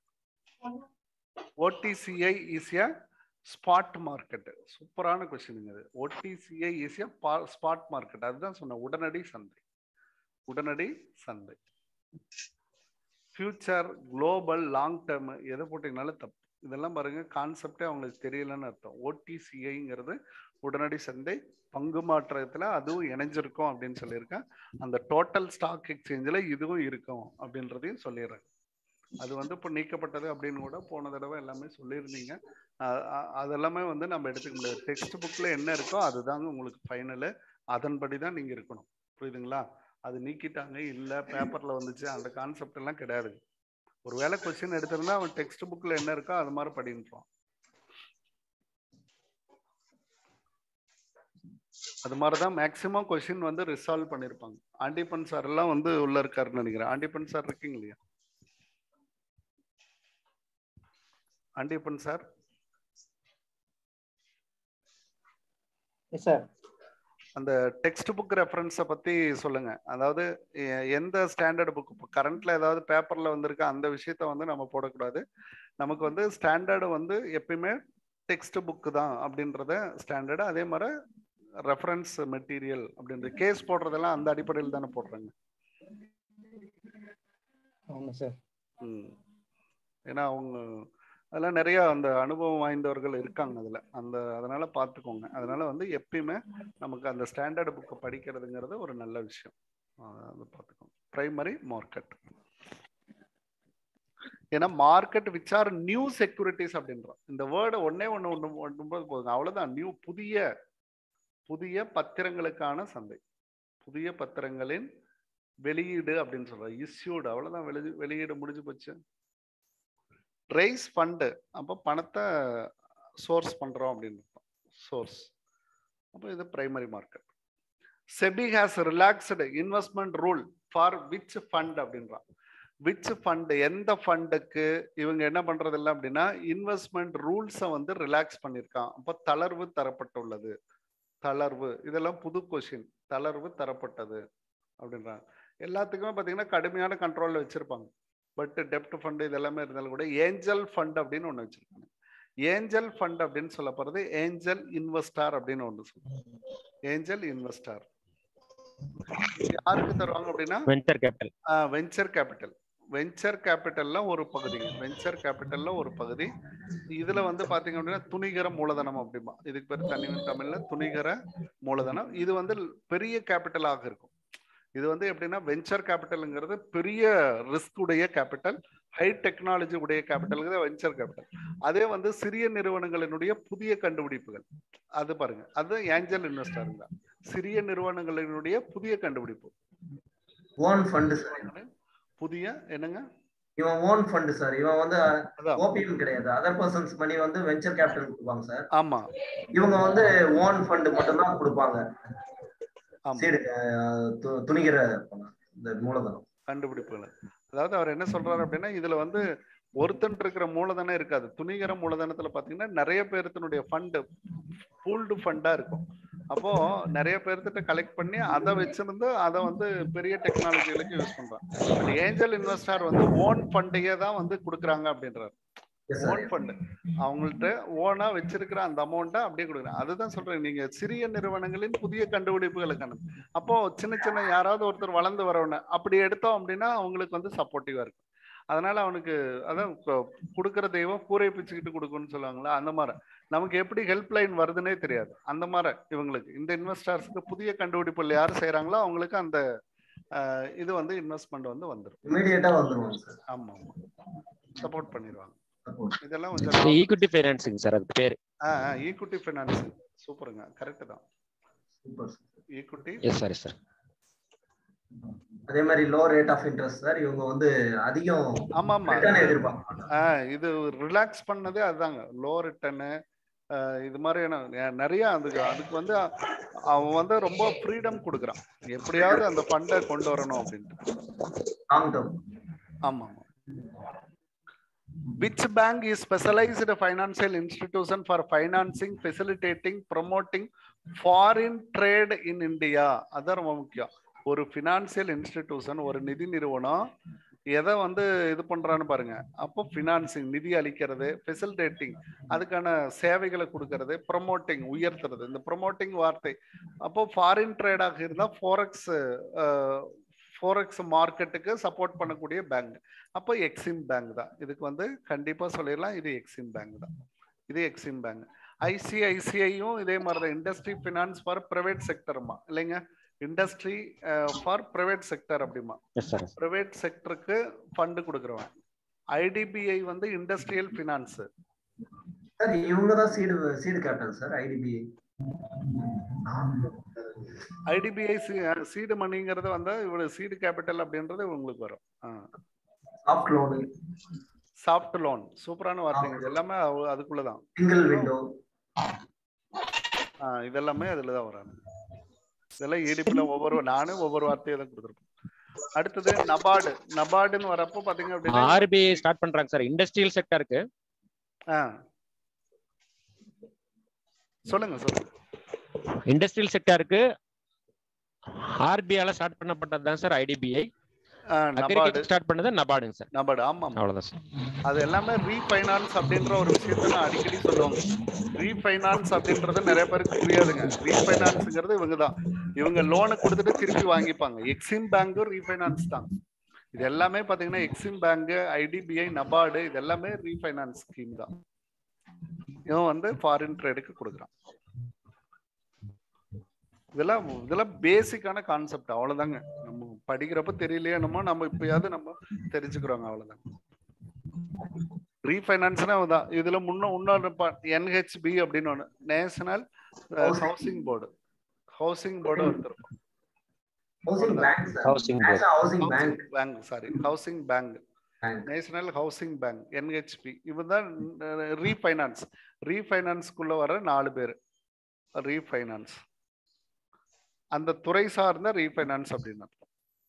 OTCI is a spot market. சூப்பரான கொஸ்டின் இது. OTCI is a spot market. அதுதான் சொன்ன உடனடி சந்தை. உடனடி சந்தை. ஃபியூச்சர், குளோபல், லாங் டேர்ம் எதை போட்டீங்கனாலும் தப்பு. இதெல்லாம் பாருங்க கான்செப்டே அவங்களுக்கு தெரியலன்னு அர்த்தம். ஓடிசிஐங்கிறது உடனடி சந்தை, பங்கு மாற்றத்துல அதுவும் இணைஞ்சிருக்கும் அப்படின்னு சொல்லியிருக்கேன். அந்த டோட்டல் ஸ்டாக் எக்ஸ்சேஞ்சில் இதுவும் இருக்கும் அப்படின்றதையும் சொல்லிடுறேன். அது வந்து இப்போ நீக்கப்பட்டது அப்படின்னு கூட போன தடவை எல்லாமே சொல்லியிருந்தீங்க. அதெல்லாமே வந்து நம்ம எடுத்துக்க முடியாது. டெக்ஸ்ட் புக்ல என்ன இருக்கோ அதுதாங்க உங்களுக்கு ஃபைனலு. அதன்படி தான் நீங்க இருக்கணும். புரியுதுங்களா? அது நீக்கிட்டாங்க இல்ல பேப்பர்ல வந்துச்சு அந்த கான்செப்ட் எல்லாம் கிடையாது. ஒரு வேளை கொஸ்டின் எடுத்திருந்தா அவன் டெக்ஸ்ட் புக்ல என்ன இருக்கோ அது மாதிரி படின்றான். அது மாதிரிதான் மேக்சிமம் கொஸ்டின் வந்து ரிசால்வ் பண்ணிருப்பாங்க. ஆண்டிப்பன் சார் எல்லாம் வந்து உள்ள இருக்காருன்னு நினைக்கிறேன். ஆண்டிப்பன் சார் இருக்கீங்க இல்லையா? ஆண்டிப்பன் சார் சார் அந்த டெக்ஸ்ட் புக் ரெஃபரன்ஸை பத்தி சொல்லுங்க. அதாவது எந்த ஸ்டாண்டர்ட் புக் கரண்ட்ல ஏதாவது பேப்பர்ல வந்திருக்க அந்த விஷயத்த வந்து நம்ம போடக்கூடாது. நமக்கு வந்து ஸ்டாண்டர்டு வந்து எப்பயுமே டெக்ஸ்ட் புக் தான் அப்படின்றத ஸ்டாண்டர்டு. அதே மாதிரி ரெஃபரன்ஸ் மெட்டீரியல் அப்படின்ற கேஸ் போடுறதெல்லாம் அந்த அடிப்படையில் தானே போடுறாங்க. ஆமாம் சார். ம் ஏன்னா அவங்க அதெல்லாம் நிறைய அந்த அனுபவம் வாய்ந்தவர்கள் இருக்காங்க அதுல. அந்த அதனால பார்த்துக்கோங்க. அதனால வந்து எப்பயுமே நமக்கு அந்த ஸ்டாண்டர்ட் புக்கை படிக்கிறதுங்கிறது ஒரு நல்ல விஷயம். அதை பார்த்துக்கோங்க. பிரைமரி மார்க்கெட், ஏன்னா market which are new securities அப்படின்றோம். இந்த வேர்டை ஒன்னே ஒன்று ஒன்று ஒன்றும்போது போதுங்க, அவ்வளவுதான். நியூ புதிய புதிய பத்திரங்களுக்கான சந்தை, புதிய பத்திரங்களின் வெளியீடு அப்படின்னு சொல்றோம். இஸ்யூடு, அவ்வளவுதான். வெளி வெளியீடு முடிஞ்சு போச்சு. ரைஸ் ஃபண்டு, அப்போ பணத்தை சோர்ஸ் பண்றோம் அப்படின்னு சோர்ஸ். அப்போ இது primary market. SEBI has relaxed investment rule for which fund அப்படின்றான். விச் ஃபண்ட், எந்த ஃபண்டுக்கு இவங்க என்ன பண்றது இல்லை அப்படின்னா இன்வெஸ்ட்மெண்ட் ரூல்ஸை வந்து ரிலாக்ஸ் பண்ணியிருக்கான். அப்போ தளர்வு தரப்பட்டுள்ளது. தளர்வு, இதெல்லாம் புது கொஸ்டின். தளர்வு தரப்பட்டது அப்படின்றாங்க. எல்லாத்துக்குமே பார்த்தீங்கன்னா கடுமையான கண்ட்ரோல்ல வச்சிருப்பாங்க. பட் டெப்ட் ஃபண்ட் இதெல்லாமே இருந்தாலும் கூட ஏஞ்சல் ஃபண்ட் அப்படின்னு ஒன்று வச்சிருக்காங்க. ஏஞ்சல் ஃபண்ட் அப்படின்னு சொல்ல போறது ஏஞ்சல் இன்வெஸ்டார் அப்படின்னு ஒன்று சொல்லுவாங்க. ஏஞ்சல் இன்வெஸ்டார் யாருக்கு தருவாங்க அப்படின்னா venture capital. Venture capital venture கேபிட்டல்ல ஒரு பகுதிங்க. வெஞ்சர் கேபிட்டல்ல ஒரு பகுதி. இதுல வந்து பாத்தீங்க அப்படின்னா துணிகர மூலதனம் அப்படிமா. இதுக்கு பேர் தனி தமிழ்ல துணிகர மூலதனம். இது வந்து பெரிய கேபிட்டலாக இருக்கும். இது வந்து எப்படின்னா வெஞ்சர் கேபிட்டல்ங்கிறது பெரிய ரிஸ்க் உடைய கேபிட்டல், ஹை டெக்னாலஜி உடைய கேபிட்டல் வெஞ்சர் கேபிட்டல். அதே வந்து சிறிய நிறுவனங்களினுடைய புதிய கண்டுபிடிப்புகள், அது பாருங்க, அது ஏஞ்சல் இன்வெஸ்டர் தான். சிறிய நிறுவனங்களினுடைய புதிய கண்டுபிடிப்பு. ஓன் ஃபண்ட் புதிய என்னங்க, இவன் ஓன் ஃபண்ட் சார். இவன் வந்து ஓபிஎம் கிடையாது. அதர் பர்சன்ஸ் மணி வந்து வெஞ்சர் கேபிட்டல் கொடுப்பாங்க சார். ஆமா, இவங்க வந்து ஓன் ஃபண்ட் மட்டும் தான் கொடுப்பாங்க. துணிகிற இந்த மூலதனம் கண்டுபிடிப்புகள். அதாவது அவர் என்ன சொல்றாரு அப்படின்னா இதுல வந்து ஒருத்தன் இருக்கிற மூலதனம் இருக்காது. துணிகர மூலதனத்துல பாத்தீங்கன்னா நிறைய பேர்த்தினுடைய ஃபண்ட் பூல்டு ஃபண்டா இருக்கும். அப்போ நிறைய பேர்த்திட்ட கலெக்ட் பண்ணி அதை வச்சிருந்து அதை வந்து பெரிய டெக்னாலஜிகளுக்கு யூஸ் பண்றாங்க. பட் ஏஞ்சல் இன்வெஸ்டர் வந்து ஓன் ஃபண்டையே தான் வந்து கொடுக்குறாங்க அப்படின்றாரு. ஓன் ஃபண்ட் அவங்கள்ட்ட ஓனா வச்சிருக்கிற அந்த அமௌண்ட்டை அப்படியே கொடுக்குறாங்க. அதுதான் சொல்றேன், நீங்க சிறிய நிறுவனங்களின் புதிய கண்டுபிடிப்புகளுக்கான. அப்போ சின்ன சின்ன யாராவது ஒருத்தர் வளர்ந்து வரவன அப்படி எடுத்தோம் அப்படின்னா அவங்களுக்கு வந்து சப்போர்ட்டிவா இருக்கும். அதனால அவனுக்கு அதான் கொடுக்குற தெய்வம் கூரை பிச்சுக்கிட்டு கொடுக்கும்னு சொல்லுவாங்களா, அந்த மாதிரி நமக்கு எப்படி ஹெல்ப் லைன் வருதுன்னே தெரியாது. அந்த மாதிரி இவங்களுக்கு இந்த இன்வெஸ்டர்ஸ்க்கு புதிய கண்டுபிடிப்புகள் யாரு செய்யறாங்களோ அவங்களுக்கு அந்த இது வந்து இன்வெஸ்ட்மெண்ட் வந்து வந்துடும். இமிடியேட்டா வந்துரும் சார். ஆமா ஆமா, சப்போர்ட் பண்ணிடுவாங்க. இதெல்லாம் கொஞ்சம் ஈக்விட்டி ஃபைனான்சிங் சார், அது பேர். ஆ ஈக்விட்டி ஃபைனான்சிங். சூப்பருங்க, கரெக்ட் தான். Super. Equity. Yes sir sir. அதே மாதிரி low rate of interest sir. இவங்க வந்து அதிகம் ஆமா ஆமா எதிர்பார்ப்பாங்க. இது ரிலாக்ஸ் பண்ணதே அதுதாங்க, லோ ரிட்டர்னு. இது மாதிரியான நிறைய அதுக்கு அதுக்கு வந்து அவன் வந்து ரொம்ப ஃப்ரீடம் கொடுக்குறான், எப்படியாவது அந்த ஃபண்டை கொண்டு வரணும் அப்படின்ட்டு. ஆமா ஆமா. Which bank is specialized financial institution for financing, facilitating, promoting foreign trade in India? அதான் ரொம்ப முக்கியம். ஒரு ஃபினான்சியல் இன்ஸ்டிடியூஷன், ஒரு நிதி நிறுவனம் எதை வந்து இது பண்றான்னு பாருங்க. அப்போ ஃபினான்சிங் நிதி அளிக்கிறது, ஃபெசிலிட்டேட்டிங் அதுக்கான சேவைகளை கொடுக்கறது, ப்ரொமோட்டிங் உயர்த்துறது. இந்த ப்ரொமோட்டிங் வார்த்தை அப்போ ஃபாரின் ட்ரேடாக இருந்தால் ஃபோரெக்ஸ் ஃபோரெக்ஸ் மார்க்கெட்டுக்கு சப்போர்ட் பண்ணக்கூடிய பேங்க். அப்போ எக்ஸிம் பேங்க் தான். இதுக்கு வந்து கண்டிப்பா சொல்லிடலாம், இது எக்ஸிம் பேங்க் தான். இது எக்ஸிம் பேங்க். ஐசிஐசிஐயும் இதே மாதிரி தான், இண்டஸ்ட்ரி ஃபினான்ஸ் ஃபார் பிரைவேட் செக்டர்மா இல்லைங்க, இண்டஸ்ட்ரி ஃபார் பிரைவேட் செக்டர் அப்படிமா. பிரைவேட் செக்டருக்கு ஃபண்டு கொடுக்குறவன் ஐடிபிஐ வந்து இண்டஸ்ட்ரியல் ஃபினான்ஸ். சார் இவங்க தான் seed seed captain sir IDBI. IDBI seed மணிங்கிறது வந்து இவ்வளவு சீடு கேபிட்டல் அப்படின்றது உங்களுக்கு வரும். Soft loan. சாஃப்ட் லோன் சூப்பரான வார்த்தைங்க. எல்லாமே அதுக்குள்ளதான். சிங்கிள் விண்டோ இதெல்லாமே அதுலதான் வராங்க. இதெல்லாம் ஈடிபில ஒவ்வொரு நானும் ஒவ்வொரு வார்த்தையை தான் கொடுத்துருப்பேன். அடுத்தது நபார்டு. நபார்டுன்னு வரப்போ பாத்தீங்க அப்படின்னா ஆர்பிஐ ஸ்டார்ட் பண்றாங்க சார் இண்டஸ்ட்ரியல் செக்டருக்கு. சொல்லுங்க சொல்லுங்க. இண்டஸ்ட்ரியல் செக்டருக்கு ஆர்பிஐல ஸ்டார்ட் பண்ணப்பட்டது தான் சார் ஐடிபிஐ. நபார்டு ஸ்டார்ட் பண்ணது நபார்டுங்க சார். நபார்டு ஆமா அவ்வளவுதான் சார். அது எல்லாமே ரீஃபைனான்ஸ் அப்படின்ற ஒரு விஷயத்த நான் அடிக்கடி சொல்லுவாங்க. ரீஃபைனான்ஸ் அப்படின்றது நிறைய பேருக்கு புரியாதுங்க. ரீஃபைனான்ஸ்ங்கிறது இவங்க தான். இவங்க லோனை கொடுத்துட்டு திருப்பி வாங்கிப்பாங்க. எக்ஸிம் பேங்கும் ரீஃபைனான்ஸ் தான். இது எல்லாமே பாத்தீங்கன்னா எக்ஸிம் பேங்க், ஐடிபிஐ, நபார்டு இது எல்லாமே ரீஃபைனான்ஸ் ஸ்கீம் தான். இவன் வந்து ஃபாரின் ட்ரேடுக்கு கொடுக்குறான். இதெல்லாம் இதெல்லாம் பேசிக்கான கான்செப்ட். அவ்வளவுதாங்க. நம்ம படிக்கிறப்ப தெரியலையே நம்ம நம்ம இப்பயாவது நம்ம தெரிஞ்சுக்கிறோங்க. அவ்வளவுதாங்க. ரீஃபைனான்ஸ்னா தான். இதுல முன்ன இன்னொரு என்ஹெச்பி அப்படின்னு ஒண்ணு national housing board. Housing board வந்திருக்கும். Bank sorry housing bank national housing bank NHB இவதான் ரீஃபைனான்ஸ். ரீஃபைனான்ஸ்குள்ள வர நாலு பேர் ரீஃபைனான்ஸ். அந்த துறை சார்ந்த ரீஃபைனான்ஸ் அப்படின்னு அர்த்தம்.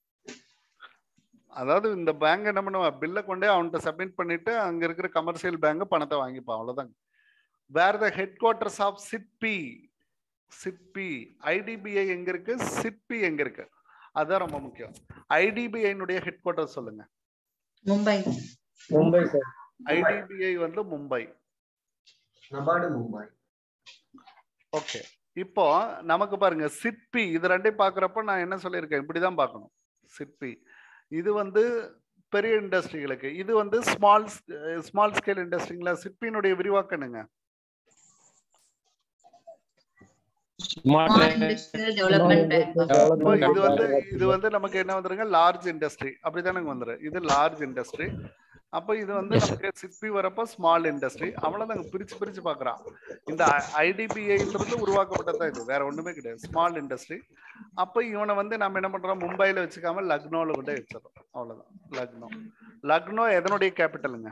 அதாவது இந்த பேங்க் என்ன பண்ணுவான், பில்லை கொண்டே அவன்கிட்ட சப்மிட் பண்ணிட்டு அங்க இருக்கிற கமர்ஷியல் பேங்க் பணத்தை வாங்கிப்பான். அவ்வளவுதாங்க. Where the headquarters of SIDBI. SIDBI IDBI எங்க இருக்கு, சிட்பி எங்க இருக்கு, அதுதான் ரொம்ப முக்கியம். ஐடிபிஐனுடைய ஹெட் குவார்டர் சொல்லுங்க. மும்பை. மும்பை சார். ஐடிபிஐ வந்து மும்பை. நபார்டு மும்பை. ஓகே. இப்போ நமக்கு பாருங்க சிட்பி இது ரெண்டையும் பாக்குறப்ப நான் என்ன சொல்லியிருக்கேன், இப்படிதான் பார்க்கணும். சிட்பி இது வந்து பெரிய இண்டஸ்ட்ரிகளுக்கு, இது வந்து ஸ்மால் ஸ்மால் ஸ்கேல் இண்டஸ்ட்ரிங்களா. சிட்பியினுடைய விரிவாக்கம் என்னங்க? இது வந்து இது வந்து நமக்கு என்ன வந்துருங்க, லார்ஜ் இண்டஸ்ட்ரி அப்படித்தானே வந்துரு. இது லார்ஜ் இண்டஸ்ட்ரி. அப்ப இது வந்து நமக்கு சிட்பி வரப்ப ஸ்மால் இண்டஸ்ட்ரி. அவ்வளவுதாங்க. பிரிச்சு பிரிச்சு பாக்குறான். இந்த ஐடிபிஐன்றது உருவாக்கப்பட்டதான் இது, வேற ஒண்ணுமே கிடையாது. Small industry. அப்ப இவனை வந்து நம்ம என்ன பண்றோம், மும்பைல வச்சுக்காம லக்னோல கொண்டே வச்சிடறோம். அவ்வளவுதான். லக்னோ. லக்னோ எதனுடைய கேபிட்டலுங்க?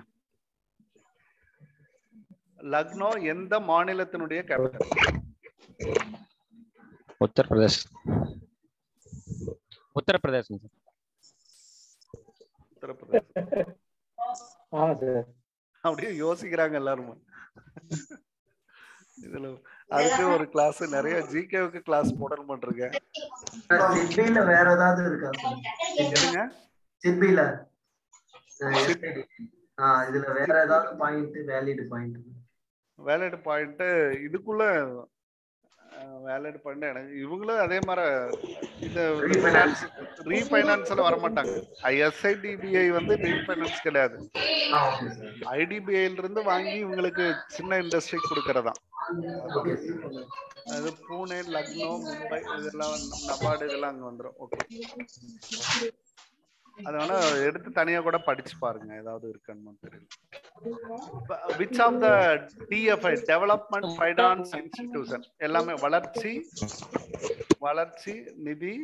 லக்னோ எந்த மாநிலத்தினுடைய கேபிட்டல்? உத்தரப்பிரதேஷ். உத்தரப்பிரதேஷ். உத்தரப்பிரதேஷ். அப்படியே யோசிக்கிறாங்க எல்லாரும். இதுல அதுக்கு ஒரு கிளாஸ், நிறைய ஜிகேவுக்கு கிளாஸ் போடணும் பண்றேன். சிட்பில வேற ஏதாவது இருக்கா என்னங்க? சிட்பில இதுல வேற ஏதாவது point, valid point? Valid point இதுக்குள்ள வேலிட் பாயிண்ட் எனக்கு இவங்களும் அதே மாதிரி இந்த ரீஃபைனான்ஸ்ல வர மாட்டாங்க. எஸ்ஐடிபிஐ வந்து ரீஃபைனான்ஸ் கிடையாது. ஐடிபிஐல இருந்து வாங்கி இவங்களுக்கு சின்ன இண்டஸ்ட்ரி கொடுக்கறதா. அது பூனே, லக்னோ, மும்பை இதெல்லாம் நபார்டு இதெல்லாம் அங்க வந்துடும். ஓகே. அதனால எடுத்து தனியா கூட படிச்சு பாருங்க, ஏதாவது இருக்குன்னு தெரியல. which of the D F I development finance institution எல்லாமே வளர்ச்சி வளர்ச்சி நிதி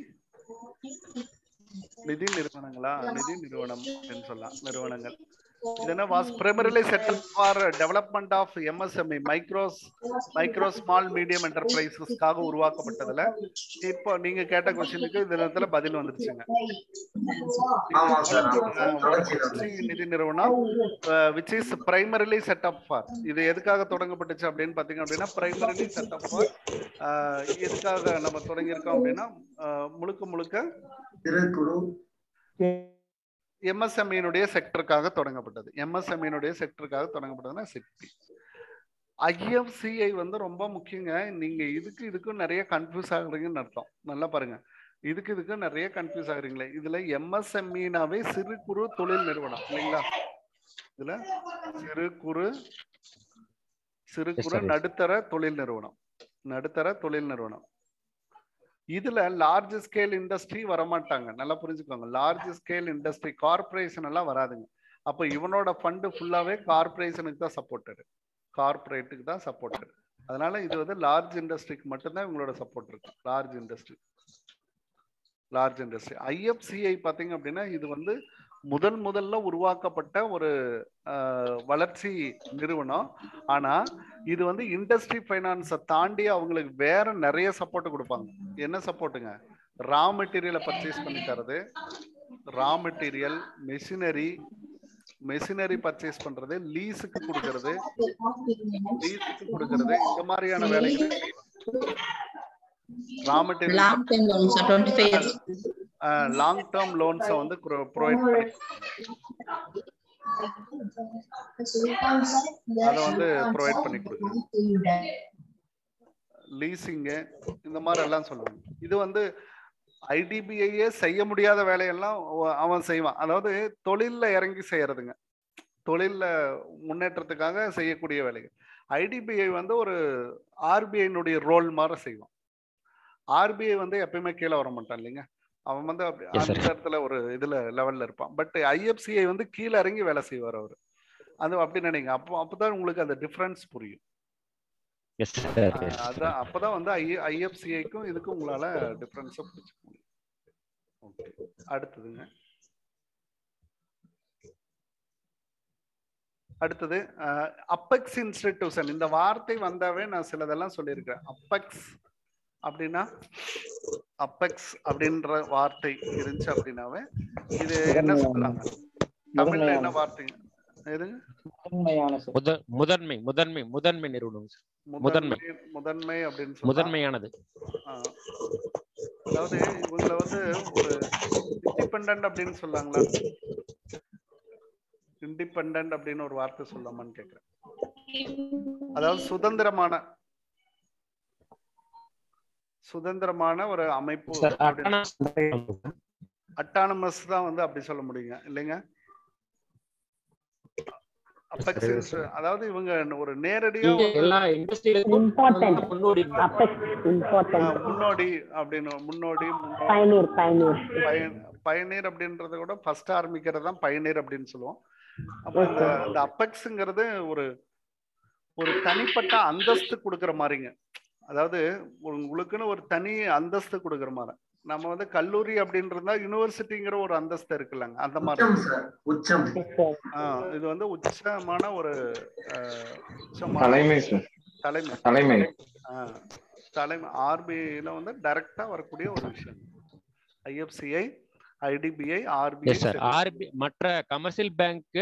நிதி நிறுவனங்களா, நிதி நிறுவனம் என்று சொல்லலாம். நிறுவனங்கள் இதென்ன was primarily set up for development of M S M E micros micro small medium enterprises காக உருவாக்கப்பட்டதுல இப்போ நீங்க கேட்ட क्वेश्चनக்கு இந்த நேரத்துல பதில் வந்துருச்சுங்க. நிதி நிறுவனம் which is primarily set up for, இது எதுக்காக தொடங்கப்பட்டுச்சு அப்படின்னு பாத்தீங்க அப்படின்னா primarily set up for எதுக்காக நம்ம தொடங்கி இருக்கோம் அப்படின்னா முழுக்க முழுக்க எம்எஸ்எம்இனுடைய செக்டருக்காக தொடங்கப்பட்டது. எம்எஸ்எம்இனுடைய செக்டருக்காக தொடங்கப்பட்டதுன்னா சிட்பி. ஐஎஃப்சிஐ வந்து ரொம்ப முக்கியங்க. நீங்க இதுக்கு இதுக்கும் நிறைய கன்ஃபியூஸ் ஆகுறீங்கன்னு அர்த்தம். நல்லா பாருங்க, இதுக்கு இதுக்கு நிறைய கன்ஃபியூஸ் ஆகுறீங்களே. இதுல எம்எஸ்எம்இனாவே சிறு குறு தொழில் நிறுவனம் இல்லைங்களா? இதுல சிறு குறு சிறு குறு நடுத்தர தொழில் நிறுவனம், நடுத்தர தொழில் நிறுவனம். இதுல லார்ஜ் ஸ்கேல் இண்டஸ்ட்ரி வரமாட்டாங்க. நல்லா புரிஞ்சுக்கோங்க. லார்ஜ் ஸ்கேல் இண்டஸ்ட்ரி கார்பரேஷன் எல்லாம் வராதுங்க. அப்போ இவனோட ஃபண்டு ஃபுல்லாவே கார்பரேஷனுக்கு தான் சப்போர்ட்டட், கார்பரேட்டுக்கு தான் சப்போர்ட்டட். அதனால இது வந்து லார்ஜ் இண்டஸ்ட்ரிக்கு மட்டும்தான் இவங்களோட சப்போர்ட் இருக்கு. Large industry large industry IFCI பார்த்தீங்க அப்படின்னா இது வந்து முதல் முதல்ல உருவாக்கப்பட்ட ஒரு வளர்ச்சி நிறுவனம். ஆனா இது வந்து இண்டஸ்ட்ரி ஃபைனான்ஸை தாண்டி அவங்களுக்கு வேற நிறைய சப்போர்ட் கொடுப்பாங்க. என்ன சப்போர்ட்டுங்க? ரா மெட்டீரியலை பர்ச்சேஸ் பண்ணி தரது, raw material, machinery machinery purchase பண்றது, லீஸுக்கு கொடுக்கறது லீஸுக்கு கொடுக்கறது இந்த மாதிரியான வேலைகள். Raw material long time loans இருபத்தி ஐந்து இயர்ஸ் லாங் டேர்ம் லோன்ஸை வந்து ப்ரொவைட் பண்ணி அதை வந்து ப்ரொவைட் பண்ணி கொடுக்குறது, லீசிங்கு இந்த மாதிரி எல்லாம் சொல்லுவாங்க. இது வந்து ஐடிபிஐயே செய்ய முடியாத வேலையெல்லாம் அவன் செய்வான். அதாவது தொழில்ல இறங்கி செய்யறதுங்க, தொழில்ல முன்னேற்றத்துக்காக செய்யக்கூடிய வேலைகள். ஐடிபிஐ வந்து ஒரு ஆர்பிஐனுடைய ரோல் மாதிரி செய்வான். ஆர்பிஐ வந்து எப்பயுமே கீழே வர மாட்டான் இல்லைங்க, அவன் வந்து அப்படி அந்த இடத்துல ஒரு இதுல லெவல்ல இருப்பான். பட் ஐஎஃப்சிஐ வந்து கீழே இறங்கி வேலை செய்வார் அவர். அது அப்படி நினைங்க. அப்போ அப்பதான் உங்களுக்கு அந்த டிஃபரன்ஸ் புரியும். அதான் அப்பதான் வந்து ஐ ஐஎஃப்சிஐக்கும் இதுக்கும் உங்களால டிஃபரன்ஸை புரிஞ்சுக்க முடியும். ஓகே, அடுத்ததுங்க. அடுத்தது அப்பெக்ஸ் இன்ஸ்டிடியூஷன். இந்த வார்த்தை வந்தாவே நான் சிலதெல்லாம் சொல்லியிருக்கேன். அப்பெக்ஸ் அப்படின்னா, அப்பெக்ஸ் அப்படின்ற வார்த்தை இருந்துச்சு அப்படின்னாவே இது என்ன சொல்றாங்க தமிழ்ல? என்ன வார்த்தைங்க? முதன்மை முதன்மை முதன்மை நிறுவனம். முதன்மை முதன்மை அப்படின்னு முதன்மையானது. அதாவது இவங்களை வந்து ஒரு இண்டிபெண்டன்ட் அப்படின்னு சொல்லாங்களா? இண்டிபெண்டன்ட் அப்படின்னு ஒரு வார்த்தை சொல்லாமான்னு கேக்குறேன். அதாவது சுதந்திரமான சுதந்திரமான ஒரு அமைப்பு. அட்டானமஸ் தான் வந்து அப்படி சொல்ல முடியுங்க இல்லைங்க? அதாவது இவங்க ஒரு நேரடியா முன்னோடி அப்படின்னு முன்னோடி பயனீர் அப்படின்றத கூட ஃபர்ஸ்ட் ஆரம்பிக்கிறது தான் பயனீர் அப்படின்னு சொல்லுவோம். அப்ப இந்த இந்த அப்பெக்ஸ்ங்கிறது ஒரு ஒரு தனிப்பட்ட அந்தஸ்து கொடுக்குற மாதிரிங்க. அதாவது உங்களுக்குன்னு ஒரு தனி அந்தஸ்து கொடுக்குற மாதிரி. நம்ம வந்து கல்லூரி அப்படின்றதா யூனிவர்சிட்டிங்கிற ஒரு அந்தஸ்து இருக்குல்லங்க, அந்த மாதிரி. இது வந்து உச்சமான ஒரு தலைமை தலைமை தலைமை ஆர்பிஐல வந்து டைரக்டா வரக்கூடிய ஒரு விஷயம். ஐஎஃப்சிஐ, ஐடிபிஐ, ஆர்பிஐ, ஆர்பி மற்ற commercial bank,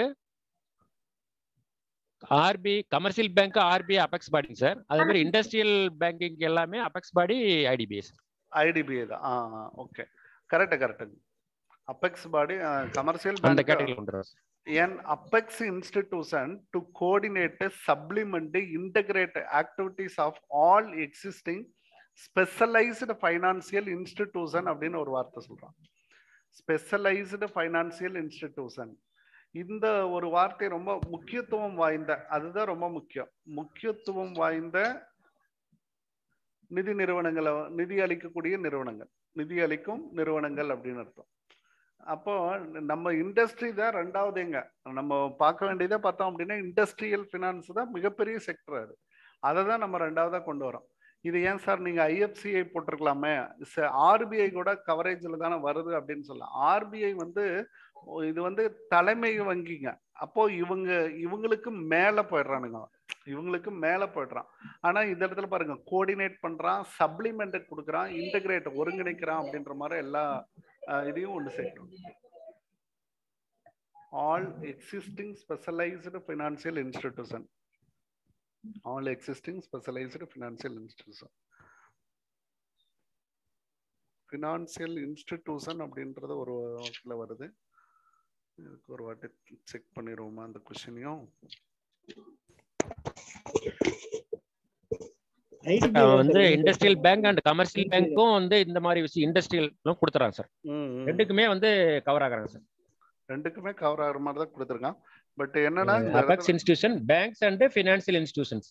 RB commercial bank RBI apex body sir. அதே மாதிரி இண்டஸ்ட்ரியல் பேங்கிங் எல்லாமே apex body IDBI sir. IDBI தான். ஆ okay, correct correct. Apex body commercial அந்த கேட்டகரியில் கொண்டுறார். an apex institution to coordinate, supplement, integrate activities of all existing specialized financial institution அப்படின்னு ஒரு வார்த்தை சொல்றான். Specialised financial institution. இந்த ஒரு வார்த்தை ரொம்ப முக்கியத்துவம் வாய்ந்த, அதுதான் ரொம்ப முக்கியம், முக்கியத்துவம் வாய்ந்த நிதி நிறுவனங்களை, நிதி அளிக்கக்கூடிய நிறுவனங்கள், நிதி அளிக்கும் நிறுவனங்கள் அப்படின்னு அர்த்தம். அப்போ நம்ம இண்டஸ்ட்ரி தான் ரெண்டாவதுங்க. நம்ம பார்க்க வேண்டியதை பார்த்தோம் அப்படின்னா இண்டஸ்ட்ரியல் ஃபினான்ஸ் தான் மிகப்பெரிய செக்டர். அது அதை தான் நம்ம ரெண்டாவதா கொண்டு வரோம். இது ஏன் சார் நீங்க ஐஎஃப்சிஐ போட்டிருக்கலாமே, ஆர்பிஐ கூட கவரேஜ்ல தானே வருது அப்படின்னு சொல்லலாம். ஆர்பிஐ வந்து இது வந்து தலைமை வங்கிங்க. அப்போ இவங்க இவங்களுக்கு மேல போயிடுறானுங்க, இவங்களுக்கு மேல போயிடுறான். ஆனா இந்த இடத்துல பாருங்க, கோஆர்டினேட் பண்றான், சப்ளிமெண்ட் கொடுக்குறான், இன்டகிரேட் ஒருங்கிணைக்கிறான் அப்படின்ற மாதிரி எல்லா இதையும் ஒன்று சேர்க்கணும். All existing specialised financial institution, all existing specialised financial institution. Financial institution அப்படின்றது ஒரு வாக்கில் வருது. இதுக்கு ஒரு வாட்டி செக் பண்ணிடுவோமா அந்த கொஸ்டினையும். வந்து இண்டஸ்ட்ரியல் பேங்க் அண்ட் கமர்ஷியல் பேங்க்கும் வந்து இந்த மாதிரி விஷயம் இண்டஸ்ட்ரியல் கொடுத்துறாங்க சார். ரெண்டுக்குமே வந்து கவர் ஆகுறாங்க சார். ரெண்டுக்குமே கவர் ஆகுற மாதிரி தான் கொடுத்துருக்கான். பட் என்னன்னா apex institution, banks and financial institutions,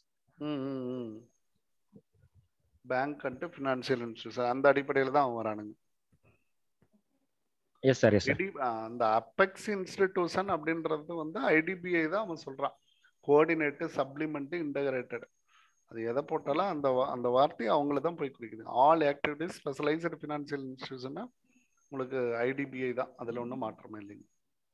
bank and financial institution அந்த அடிப்படையில் தான் வரானுங்க. Yes sir yes sir ID அந்த அப்பெக்ஸ் இன்ஸ்டிடியூஷன் அப்படின்றது வந்து ஐடிபிஐ தான் அவன் சொல்றான். கோஆர்டினேட், சப்ளிமெண்ட், இன்டகிரேட்டட், அது எதை போட்டாலும் அந்த அந்த வார்த்தை அவங்கள தான் போய் குறிக்குது. ஆல் ஆக்டிவிட்டிஸ் ஸ்பெஷலைஸ்டு ஃபினான்சியல் இன்ஸ்டிடியூஷன்னா உங்களுக்கு ஐடிபிஐ தான், அதுல ஒன்றும் மாற்றமே இல்லைங்க.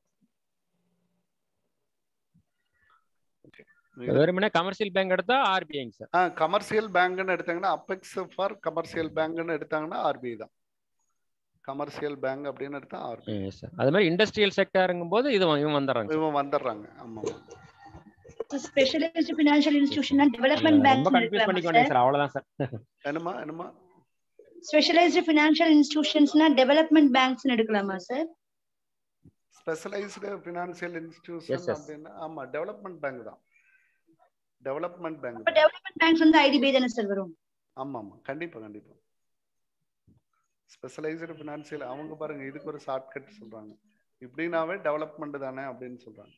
வெறுமனே கமர்ஷியல் பேங்க் எடுத்தா ஆர்பிஐங்க சார். ஆ கமர்ஷியல் பேங்க்னு எடுத்தாங்கன்னா அப்பெக்ஸ் ஃபார் கமர்ஷியல் பேங்க்னு எடுத்தாங்கன்னா ஆர்பிஐ தான். கமர்ஷியல் பேங்க் அப்படின்னு எடுத்தா ஆர்பிஐ. Yes sir. அது மாதிரி இண்டஸ்ட்ரியல் செக்டருங்கும் போது இது இவன் வந்துடுறாங்க. இவன் வந்துடுறாங்க. ஆமா. Specialised financial institution development bank ரொம்ப கன்ஃபியூஸ் பண்ணிக்க வேண்டாம் சார், அவ்வளவுதான் சார். என்னமா என்னமா ஸ்பெஷலைஸ்டு ஃபினான்ஷியல் இன்ஸ்டிடியூஷன்ஸ்னா டெவலப்மெண்ட் பேங்க்ஸ்னு எடுக்கலாமா சார்? ஸ்பெஷலைஸ்டு ஃபினான்ஷியல் இன்ஸ்டிடியூஷன் அப்படின்னா ஆமா டெவலப்மெண்ட் பேங்க் தான். Development bank. அப்ப டெவலப்மெண்ட் பேங்க்ஸ் வந்து ஐடிபிஐ தானே சார் வரும்? ஆமா ஆமா கண்டிப்பா கண்டிப்பா. ஸ்பெஷலைஸ்டு ஃபினான்ஷியல் அவங்க பாருங்க இதுக்கு ஒரு ஷார்ட்கட் சொல்றாங்க. இப்படினாவே டெவலப்மெண்ட் தானே அப்படின்னு சொல்றாங்க.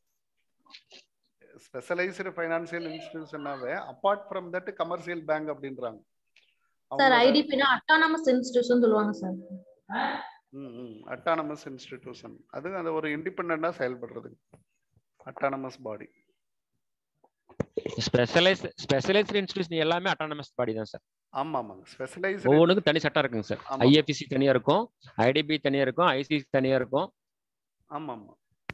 ஸ்பெஷலைஸ்டு ஃபைனான்சியல் இன்ஸ்டிடியூஷனாவே apart from that commercial bank அப்படின்றாங்க சார். ஐடிபினா அட்டானமஸ் இன்ஸ்டிடியூஷன் சொல்லுவாங்க சார். ம் ம் அட்டானமஸ் இன்ஸ்டிடியூஷன் அது அந்த ஒரு இண்டிபெண்டண்டா செயல்படுறது autonomous body. Specialise specialised institution எல்லாமே அட்டானமஸ் பாடி தான் சார். ஆமா ஆமாங்க. ஸ்பெஷலைஸ்டு ஒவ்வொன்றுக்கும் தனி சட்டம் இருக்குங்க சார். ஐஎஃப்சி தனியா இருக்கும், ஐடிபி தனியா இருக்கும், ஐசிசி தனியா இருக்கும். ஆமா ஆமா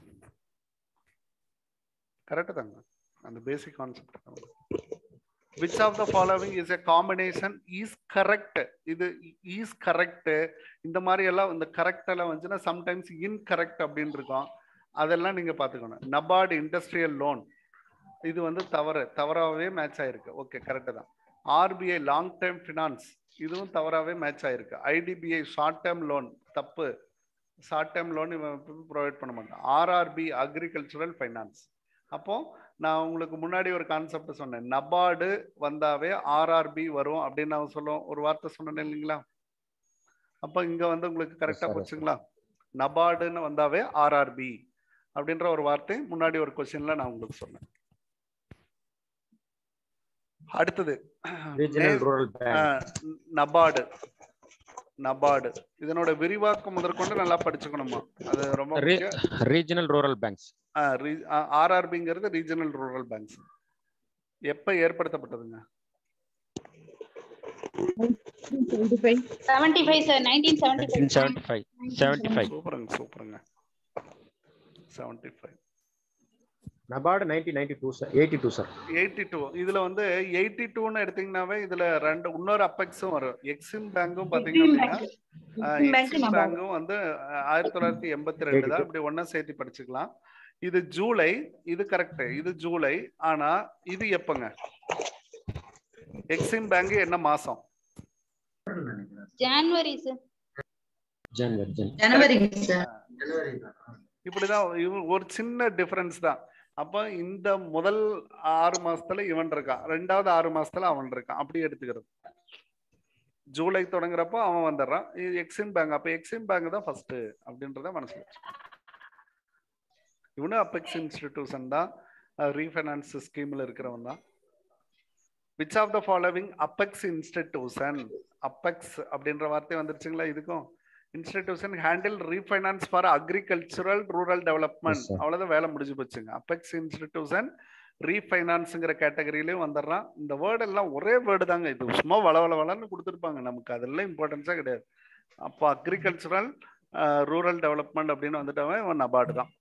கரெக்ட் தாங்க. அந்த basic concept. which of the following is a combination is correct? இது is correct. இந்த மாதிரி எல்லாம் இந்த கரெக்ட் எல்லாம் வந்துச்சுன்னா சம்டைம்ஸ் இன்கரெக்ட் அப்படின்னு இருக்கும். அதெல்லாம் நீங்க பாத்துக்கணும். நபார்டு இண்டஸ்ட்ரியல் லோன் இது வந்து தவறு, தவறாவே மேட்ச் ஆயிருக்கு. ஓகே கரெக்ட் தான். ஆர்பிஐ லாங் டேர்ம் ஃபினான்ஸ் இதுவும் தவறாவே மேட்ச் ஆயிருக்கு. ஐடிபிஐ ஷார்ட் டேர்ம் லோன் தப்பு, ஷார்ட் டேர்ம் லோன் இவன் ப்ரொவைட் பண்ண மாட்டான். RRB agricultural finance. அப்போ நான் உங்களுக்கு முன்னாடி ஒரு கான்செப்ட் சொன்னேன், நபார்டு வந்தாவே ஆர்ஆர்பி வரும் அப்படின்னு நான் சொல்லுவோம் ஒரு வார்த்தை சொன்னேன் இல்லைங்களா? அப்போ இங்க வந்து உங்களுக்கு கரெக்டா போச்சுங்களா? நபார்டுன்னு வந்தாவே ஆர்ஆர்பி அப்படின்ற ஒரு வார்த்தை முன்னாடி ஒரு கொஸ்டின்ல நான் உங்களுக்கு சொன்னேன். அடுத்தது நபார்டு. நபார்டு இதனோட விரிவாக்கம் முதற்கொண்டு நல்லா படிச்சுக்கணுமா? அது ரொம்ப ரீஜனல் ரூரல் பேங்க்ஸ். ஆர்ஆர்பிங்கிறது ரீஜனல் ரூரல் பேங்க்ஸ். எப்ப ஏற்படுத்தப்பட்டதுங்க? சூப்பருங்க சூப்பருங்க. Seventy five. NABARD nineteen ninety two sir. Eighty two sir. Eighty two. இதுல வந்து எயிட்டி டூன்னு எடுத்தீங்கன்னாவே இதுல ரெண்டு இன்னொரு அப்பெக்ஸும் வரும். எக்ஸிம் பேங்கும் பாத்தீங்கன்னா எக்ஸிம் பேங்கும் வந்து ஆயிரத்தி தொள்ளாயிரத்தி எண்பத்தி ரெண்டு தான். இப்படி ஒன்னா சேர்த்து படிச்சுக்கலாம். இது ஜூலை, இது கரெக்ட், இது ஜூலை. ஆனா இது எப்பங்க? எக்ஸிம் பேங்க் என்ன மாசம்? ஜனவரி சார். ஜனவரி ஜனவரி சார். இப்படிதான் ஒரு சின்ன டிஃபரன்ஸ் தான். அப்ப இந்த முதல் ஆறு மாசத்துல இவன் இருக்கான், ரெண்டாவது ஆறு மாசத்துல அவன் இருக்கான், அப்படி எடுத்துக்கிறது. ஜூலை தொடங்குறப்போ அவன் வந்துடுறான். இது எக்ஸிம் பேங்க். அப்ப எக்ஸிம் பேங்க் தான் ஃபர்ஸ்ட் அப்படின்றத மனசுல வச்சு. இவனும் அப்பெக்ஸ் இன்ஸ்டிடியூஷன் தான், ரீஃபைனான்ஸ் ஸ்கீம்ல இருக்கிறவன் தான். Which of the following apex institution? Apex அப்படின்ற வார்த்தை வந்துருச்சுங்களா? இதுக்கும் institution handle refinance for agricultural rural development. அவ்வளவுதான், வேலை முடிஞ்சு போச்சுங்க. அப்பெக்ஸ் இன்ஸ்டிடியூஷன் ரீஃபைனான்ஸுங்கிற கேட்டகரியிலையும் வந்துடுறான். இந்த வேர்டு எல்லாம் ஒரே வேர்டு தாங்க. இது சும்மா வள வள வளன்னு கொடுத்துருப்பாங்க, நமக்கு அதெல்லாம் இம்பார்ட்டன்ஸா கிடையாது. அப்போ அக்ரிகல்ச்சரல் ரூரல் டெவலப்மெண்ட் அப்படின்னு வந்துட்டவன் இவன் நபார்டு தான்.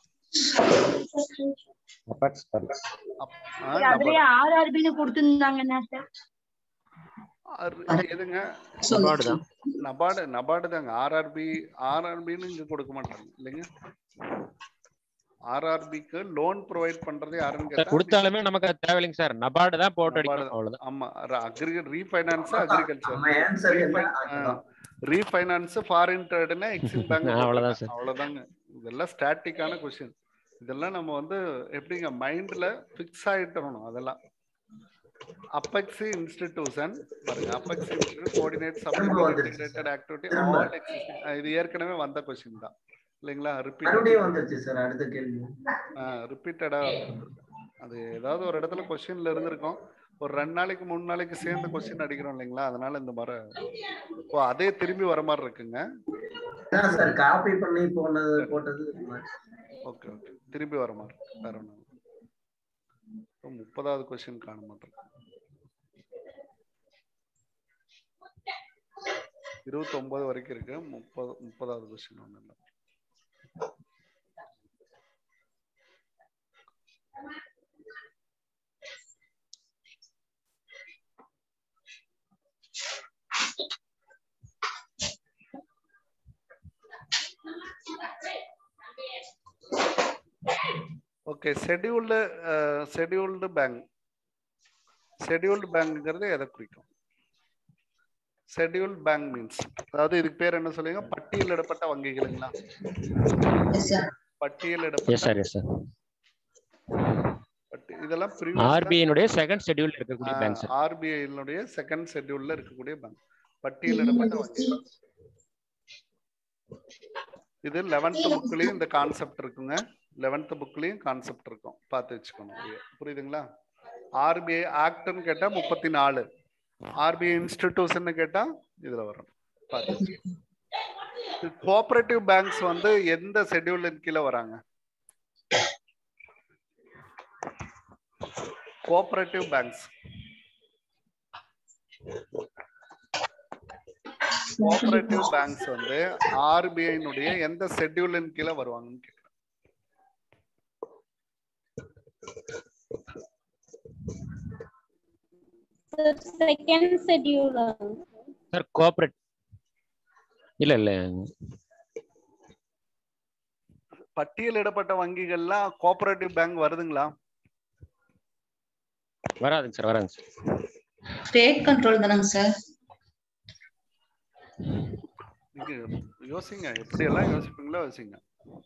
எதுங்க? நபார்டு நபார்டு தாங்க. ஆர்ஆர்பி ஆர்ஆர்பின்னு இங்க கொடுக்க மாட்டாங்க இல்லைங்க. ஆர்ஆர்பிக்கு லோன் ப்ரொவைட் பண்றது யாருன்னு கேட்டா கொடுத்தாலுமே நமக்கு தேவையில்லைங்க சார். நபார்டு தான் போட்டு அடிக்கணும், அவ்வளவுதான். ஆமா, agri refinance agriculture, refinance foreign ட்ரேட்னா எக்ஸிம் பேங்க். அவ்வளவுதான் சார், அவ்வளவுதாங்க. இதெல்லாம் ஸ்டாட்டிக்கான क्वेश्चन. இதெல்லாம் நம்ம வந்து எப்படிங்க மைண்ட்ல ஃபிக்ஸ் ஆயிட்டணும். அதெல்லாம் அப்பெக்ஸ் இன்ஸ்டிடியூஷன் பாருங்க. Apex institute coordinate supplement integrated activity all existing. இது ஏற்கனவே வந்த क्वेश्चन தான் இல்லைங்களா? ரிப்பீட் வந்துருச்சு சார். அடுத்த கேள்வி ரிப்பீட்டடா அது ஏதாவது ஒரு இடத்துல क्वेश्चनல இருந்திருக்கும். ஒரு ரெண்டு நாளைக்கு மூணு நாளைக்கு சேர்ந்து கொஸ்டின் அடிக்கிறோம் இல்லைங்களா, அதனால இந்த மாதிரி ஓ அதே திரும்பி வர மாதிரி இருக்குங்க. சார் காப்பி பண்ணி போனது போட்டது. ஓகே ஓகே திரும்பி வர மாதிரி வேற ஒன்று. முப்பதாவது கொஸ்டின் காண மாட்டேன். இருபத்தி ஒன்பது வரைக்கும் இருக்கு. முப்பது முப்பதாவது கொஸ்டின் ஒண்ணு இல்லை. Okay scheduled scheduled bank. Scheduled பேங்க்ங்கிறது எதை குறிக்கும்? ஷெட்யூல்டு பேங்க் மீன்ஸ் அதாவது இதுக்கு பேர் என்ன சொல்லுங்க, பட்டியலிடப்பட்ட வங்கிகளுங்களா? பட்டியலிடப்பட்ட இதெல்லாம் ஆர்பிஐனுடைய செகண்ட் ஷெட்யூல்ல இருக்கக்கூடிய பேங்க் சார். ஆர்பிஐனுடைய செகண்ட் ஷெட்யூல்ல இருக்கக்கூடிய பேங்க் பட்டியலிடப்பட்ட வங்கிகள். இது லெவன்த் புக்லயும் இந்த கான்செப்ட் இருக்குங்க. லெவன்த் புக்லயும் கான்செப்ட் இருக்கும், பார்த்து வச்சுக்கணும். புரியுதுங்களா? ஆர்பிஐ ஆக்ட்னு கேட்டா முப்பத்தி நாலு, ஆர்பிஐ இன்ஸ்டிடியூஷன் கேட்டா இதுல வரும், பார்த்து. கோஆபரேட்டிவ் பேங்க்ஸ் வந்து எந்த ஷெட்யூலின் கீழே வராங்க? கோஆபரேட்டிவ் பேங்க்ஸ் கோஆபரேட்டிவ் பேங்க்ஸ் வந்து ஆர்பிஐனுடைய எந்த ஷெட்யூலின் கீழே வருவாங்கன்னு கேக்குறேன். Second schedule sir. கோஆபரேட் இல்ல இல்ல பட்டியலிடப்பட்ட வங்கிகள்லாம் கோஆபரேட்டிவ் பேங்க் வருதுங்களா? வராதுங்க சார். வராதுங்க சார். ஸ்டேட் கண்ட்ரோல் தானங்க சார். நீங்க யோசிங்க, எப்படி எல்லாம் யோசிப்பீங்களோ யோசிங்க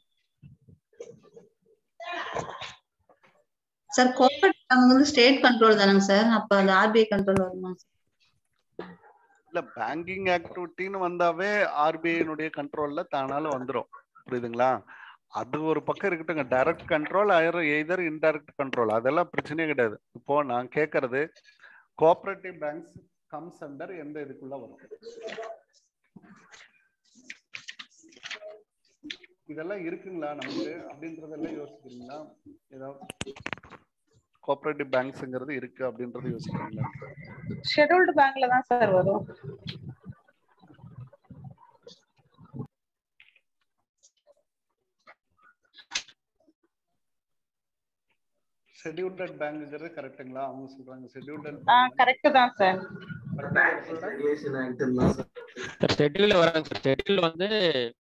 சார். கோஆபரேட் பேங்க் வந்து ஸ்டேட் கண்ட்ரோல் தானங்க சார். அப்ப அது ஆர்பிஐ கண்ட்ரோல் வருமா? இல்ல பேங்கிங் ஆக்டிவிட்டின்னு வந்தாவே ஆர்பிஐனுடைய கண்ட்ரோல்ல தானால வந்துடும். புரியுதுங்களா? அது ஒரு பக்கம் இருக்கட்டுங்க. டைரக்ட் கண்ட்ரோல் ஆயிரம், எய்தர் இன்டைரக்ட் கண்ட்ரோல், அதெல்லாம் பிரச்சனையே கிடையாது. இப்போ நான் கேட்கறது கோஆபரேட்டிவ் பேங்க்ஸ் கம்ஸ் அண்டர் எந்த இதுக்குள்ள வரும்? இதெல்லாம் இருக்குங்களா நமக்கு அப்படின்றதெல்லாம் யோசிக்கிறீங்களா? ஏதாவது கோஆபரேட்டிவ் பேங்க்ஸ்ங்கிறது இருக்கு அப்படின்றது யோசிக்கிறீங்களா? ஷெட்யூல்டு பேங்க்ல தான் சார் வரும். ஷெட்யூல்ட் பேங்க்ங்கிறது கரெக்ட்டுங்களா? அவங்க சொல்றாங்க ஷெட்யூல்ட். ஆ கரெக்ட் தான் சார். ஷெட்யூல்ல வராங்க சார். ஷெட்யூல் வந்து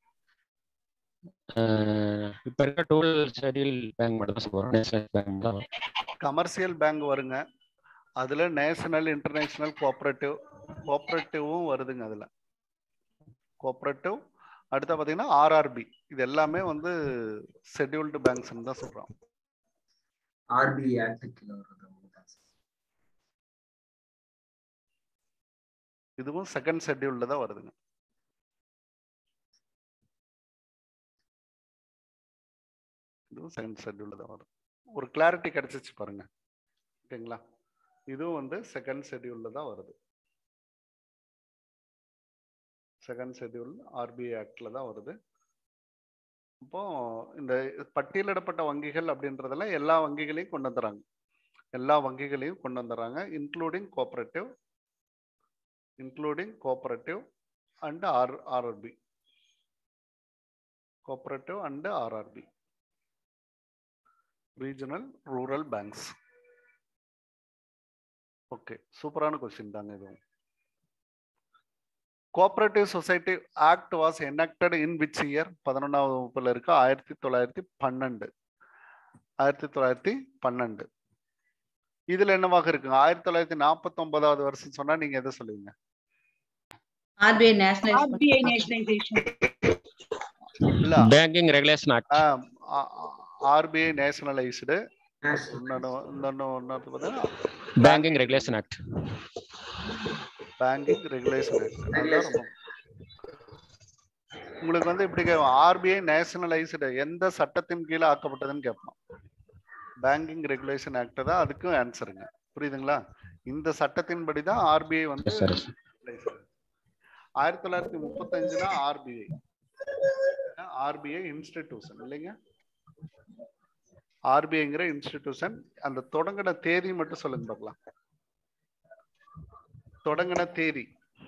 இப்ப இருக்க டூல் ஷெட்யூல் பேங்க் மட்டும் தான் சொல்றோம். நேஷனல் பேங்க் தான். கமர்ஷியல் பேங்க் வருங்க. அதுல நேஷனல், இன்டர்நேஷனல், கோஆபரேட்டிவ் கோஆபரேட்டிவும் வருதுங்க. அதுல கோஆபரேட்டிவ் அடுத்த பாத்தீங்கன்னா ஆர்ஆர்பி. இது எல்லாமே வந்து ஷெட்யூல்டு பேங்க்ஸ்னு தான் சொல்றோம். ஆர்பிஐ ஆக்ட்ல வருது. இதுவும் செகண்ட் ஷெட்யூல்ல தான் வருதுங்க. இதுவும் செகண்ட் ஷெட்யூல்ல தான் வருது. ஒரு கிளாரிட்டி கிடைச்சிச்சு பாருங்க. ஓகேங்களா? இதுவும் வந்து செகண்ட் ஷெட்யூல்ல தான் வருது. செகண்ட் ஷெட்யூல் ஆர்பிஐ ஆக்ட்ல தான் வருது. இப்போ இந்த பட்டியலிடப்பட்ட வங்கிகள் அப்படின்றதெல்லாம் எல்லா வங்கிகளையும் கொண்டு வந்துறாங்க. எல்லா வங்கிகளையும் கொண்டு வந்துறாங்க, including cooperative, including cooperative and R RRB. Cooperative and RRB, regional rural banks. Okay, சூப்பரான கொஸ்டின் தாங்க இதுவும். Cooperative society act was enacted in which year? பதினொன்றாவது வகுப்புல இருக்கு. ஆயிரத்தி தொள்ளாயிரத்தி பன்னெண்டு ஆயிரத்தி தொள்ளாயிரத்தி பன்னெண்டு. இதுல என்னவாக இருக்குங்க? ஆயிரத்தி தொள்ளாயிரத்தி நாற்பத்தி ஒன்பதாவது வருஷம் சொன்னா நீங்க எதை சொல்லுவீங்க? ஆர்பிஐ நேஷனல் ஆர்பிஐ நேஷனலைசேஷன் இல்ல, banking regulation act. RBI nationalised. இன்னொன்னு இன்னொன்னு இன்னொரு பார்த்தா banking regulation act. Banking regulation act. உங்களுக்கு வந்து இப்படி ஆர்பிஐ நேஷனலைஸ்டு எந்த சட்டத்தின் கீழே ஆக்கப்பட்டதுன்னு கேட்போம். பேங்கிங் ரெகுலேஷன் ஆக்ட் தான் அதுக்கும் ஆன்சருங்க. புரியுதுங்களா? இந்த சட்டத்தின்படி தான் ஆர்பிஐ வந்து ஆயிரத்தி தொள்ளாயிரத்தி முப்பத்தஞ்சுனா ஆர்பிஐ ஆர்பிஐ இன்ஸ்டிடியூஷன் இல்லைங்க. ஆர்பிஐங்கிற இன்ஸ்டிடியூஷன் அந்த தொடங்கின தேதி மட்டும் சொல்லுங்க பார்க்கலாம். தொடங்கின தேதி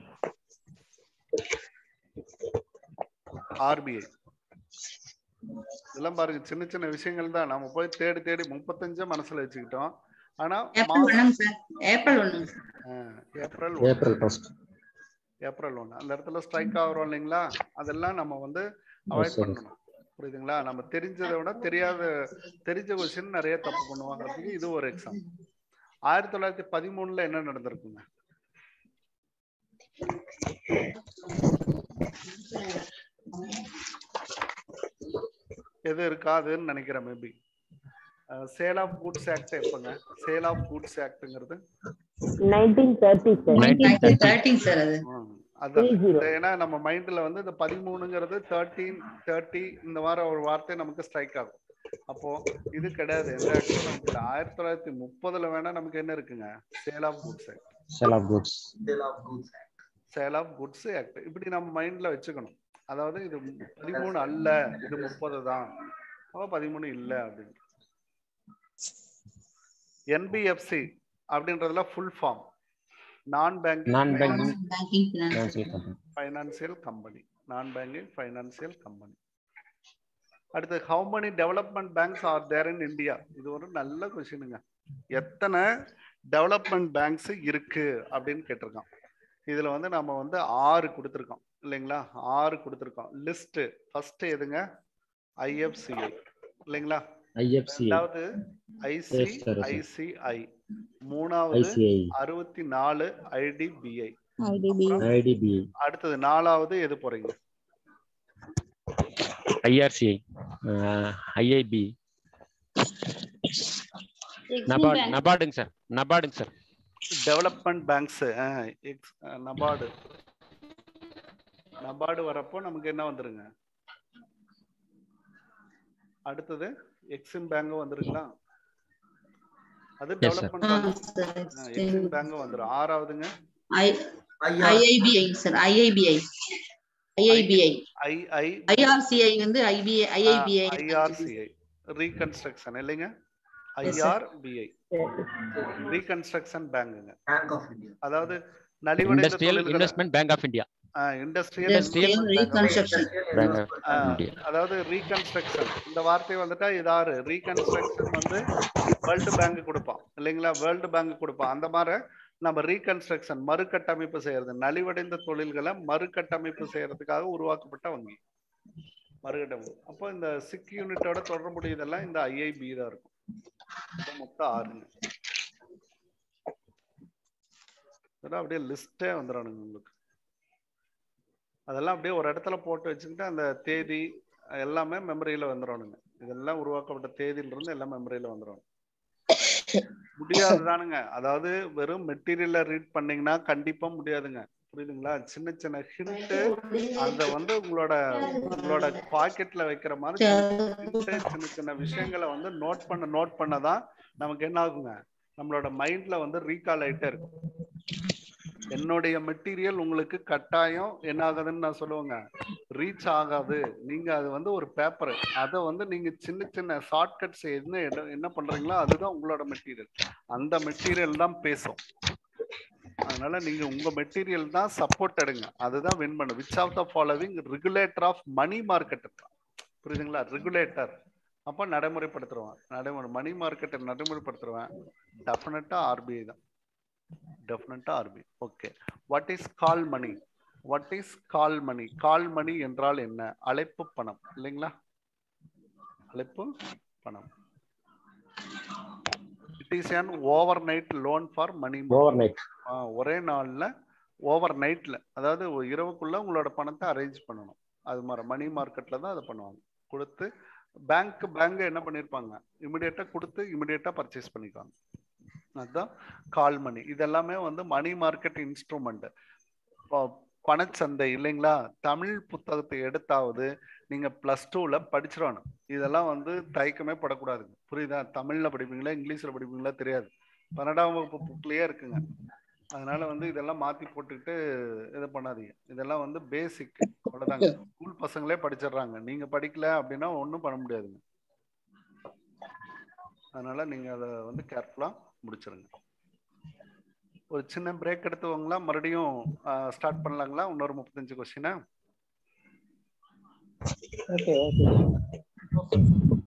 ஆர்பிஐ. இதெல்லாம் பாருங்க சின்ன சின்ன விஷயங்கள் தான். நம்ம போய் தேடி தேடி முப்பத்தஞ்சு மனசுல வச்சுக்கிட்டோம். ஆனா ஏப்ரல் ஏப்ரல் ஒண்ணு அந்த இடத்துல ஸ்ட்ரைக் ஆகிறோம் இல்லைங்களா, அதெல்லாம் நம்ம வந்து அவாய்ட் பண்ணணும். புரியுதுங்களா? நம்ம தெரிஞ்சதை விட தெரியாத தெரிஞ்ச கொஸ்டின் நிறைய தப்பு பண்ணுவாங்கிறதுக்கு இது ஒரு எக்ஸாம்பிள். ஆயிரத்தி தொள்ளாயிரத்தி பதிமூணுல என்ன நடந்திருக்குங்க? எது இருக்காதுன்னு நினைக்கிறேன். Maybe sale of goods act எப்பங்க? சேல் ஆஃப் கூட்ஸ் ஆக்ட்ங்கிறது ஏன்னா நம்ம மைண்ட்ல வந்து இந்த பதிமூணுங்கிறது தேர்ட்டீன் தேர்ட்டி இந்த மாதிரி ஒரு வார்த்தை நமக்கு ஸ்ட்ரைக் ஆகும். அப்போ இது கிடையாது. எந்த ஆக்டும் நமக்கு இல்லை. ஆயிரத்தி தொள்ளாயிரத்தி முப்பதுல வேணா நமக்கு என்ன இருக்குங்க? Sale of goods act. Sale of goods sale of goods act. இப்படி நம்ம மைண்ட்ல வச்சுக்கணும். அதாவது இது பதிமூணு அல்ல, இது முப்பது தான், அப்ப பதிமூணு இல்ல அப்படின்னு. என்பிஎஃப்சி அப்படின்றதுல full form non banking non banking financial company. Non banking financial company. அடுத்து how many development banks are there in India? இது ஒரு நல்ல கொஸ்டினுங்க. எத்தனை டெவலப்மெண்ட் பேங்க்ஸ் இருக்கு அப்படின்னு கேட்டிருக்கான். இதுல வந்து நம்ம வந்து ஆறு கொடுத்துருக்கோம் இல்லைங்களா? ஆறு கொடுத்துருக்கோம். லிஸ்ட் ஃபர்ஸ்ட் எதுங்க? ஐஎஃப்சிஐ இல்லைங்களா? ரெண்டாவது ஐசிஐசிஐ, மூணாவது அறுபத்தி நாலு ஐடிபிஐ, அடுத்தது நாலாவது எது போறீங்க? IRCI, IIB, NABARD. நபார்டுங்க சார், நபார்டுங்க sir. Development banks NABARD. NABARD வரப்போ நமக்கு என்ன வந்துருங்க? அடுத்தது எக்ஸிம் பேங்க் வந்துருங்களா? அது டெவலப்மெண்ட் பேங்க். எக்ஸிம் பேங்க் வந்துரும். ஆறாவதுங்க ஐஐபிஐ சார். ஐஐபிஐ ஐஐபிஐ ஐ ஐஆர்சிஐ வந்து ஐபிஐ ஐஐபிஐ ஐஆர்சிஐ ரீகன்ஸ்ட்ரக்ஷன் இல்லைங்க? ஐஆர்பிஐ ரீகன்ஸ்ட்ரக்ஷன் பேங்க்ங்க. Bank of India. அதாவது நலிவடைந்த industrial investment bank of India. Industrial reconstruction. அதாவது ரீகன்ஸ்ட்ரக்ஷன் இந்த வார்த்தை வந்துட்டா இதாரு ரீகன்ஸ்ட்ரக்ஷன் வந்து வேர்ல்டு பேங்க் கொடுப்பான் இல்லைங்களா? வேர்ல்டு பேங்க் கொடுப்பான். அந்த மாதிரி நம்ம ரீகன்ஸ்ட்ரக்ஷன் மறுகட்டமைப்பு செய்யறது, நலிவடைந்த தொழில்களை மறுகட்டமைப்பு செய்யறதுக்காக உருவாக்கப்பட்ட வங்கி மறுகட்டமைப்பு. அப்போ இந்த சிக் யூனிட்டோட தொடர்புடையதெல்லாம் இந்த ஐஐபி தான் இருக்கும். மொத்தம் ஆறுங்க. இதெல்லாம் அப்படியே லிஸ்டே வந்துடணுங்க உங்களுக்கு. அதெல்லாம் அப்படியே ஒரு இடத்துல போட்டு வச்சுக்கிட்டு அந்த தேதி எல்லாமே மெமரியில வந்துடணுங்க. இதெல்லாம் உருவாக்கப்பட்ட தேதியில இருந்து எல்லாம் மெமரியில வந்துடும். முடியாதுதானுங்க. அதாவது வெறும் மெட்டீரியல்ல ரீட் பண்ணீங்கன்னா கண்டிப்பா முடியாதுங்க. புரியுதுங்களா? சின்ன சின்ன ஹிண்ட் அத வந்து உங்களோட உங்களோட பாக்கெட்ல வைக்கிற மாதிரி சின்ன சின்ன விஷயங்களை வந்து நோட் பண்ண நோட் பண்ணதான் நமக்கு என்ன ஆகுங்க? நம்மளோட மைண்ட்ல வந்து ரீகால் ஆயிட்டே இருக்கும். என்னுடைய மெட்டீரியல் உங்களுக்கு கட்டாயம் என்ன ஆகுதுன்னு நான் சொல்லுவேங்க, ரீச் ஆகாது. நீங்க அது வந்து ஒரு பேப்பர், அதை வந்து நீங்க சின்ன சின்ன ஷார்ட்கட்ஸ் என்ன என்ன பண்றீங்களோ அதுதான் உங்களோட மெட்டீரியல். அந்த மெட்டீரியல் தான் பேசும். அதனால நீங்க உங்க மெட்டீரியல் தான் சப்போர்ட் எடுங்க. அதுதான் வின் பண்ணும். Which of the following regulator of money market? புரியுதுங்களா? ரெகுலேட்டர் அப்ப நடைமுறைப்படுத்துருவேன். நடைமுறை மணி மார்க்கெட்டை நடைமுறைப்படுத்துருவேன். டெஃபினட்டா ஆர்பிஐ தான். டெஃபினட்டா RBI. Okay. What is call money? What is call money? Call money என்றால் என்ன? அழைப்பு பணம் இல்லைங்களா? அழைப்பு பணம். It is an overnight loan for money. overnight. ஒரே நாள்ல ஓவர் நைட்ல, அதாவது இரவுக்குள்ள உங்களோட பணத்தை அரேஞ்ச் பண்ணணும். அது மாதிரி மணி மார்க்கெட்ல தான் அதை பண்ணுவாங்க. கொடுத்து பேங்க் பேங்க் என்ன பண்ணிருப்பாங்க, இமிடியேட்டா கொடுத்து இமிடியேட்டா பர்ச்சேஸ் பண்ணிக்குவாங்க. அதுதான் கால் மணி. இதெல்லாமே வந்து மணி மார்க்கெட் இன்ஸ்ட்ருமெண்ட், பணச்சந்தை இல்லைங்களா? தமிழ் புத்தகத்தை எடுத்தாவது நீங்க பிளஸ் டூல படிச்சிடணும். இதெல்லாம் வந்து தயக்கமே படக்கூடாது. புரியுதா? தமிழ்ல படிப்பீங்களா இங்கிலீஷ்ல படிப்பீங்களா தெரியாது. பன்னெண்டாம் வகுப்பு புக்லயே இருக்குங்க. அதனால வந்து இதெல்லாம் மாத்தி போட்டுக்கிட்டு இது பண்ணாதீங்க. இதெல்லாம் வந்து பேசிக், அவ்வளவுதாங்க. ஸ்கூல் பசங்களே படிச்சிடுறாங்க. நீங்க படிக்கல அப்படின்னா ஒன்றும் பண்ண முடியாதுங்க. அதனால நீங்க அதை வந்து கேர்ஃபுல்லா முடிச்சிருங்க. ஒரு சின்ன பிரேக் எடுத்துவங்களா, மறுபடியும் ஸ்டார்ட் பண்ணலாங்களா? இன்னொரு முப்பத்தஞ்சு கொஸ்டினா? Okay okay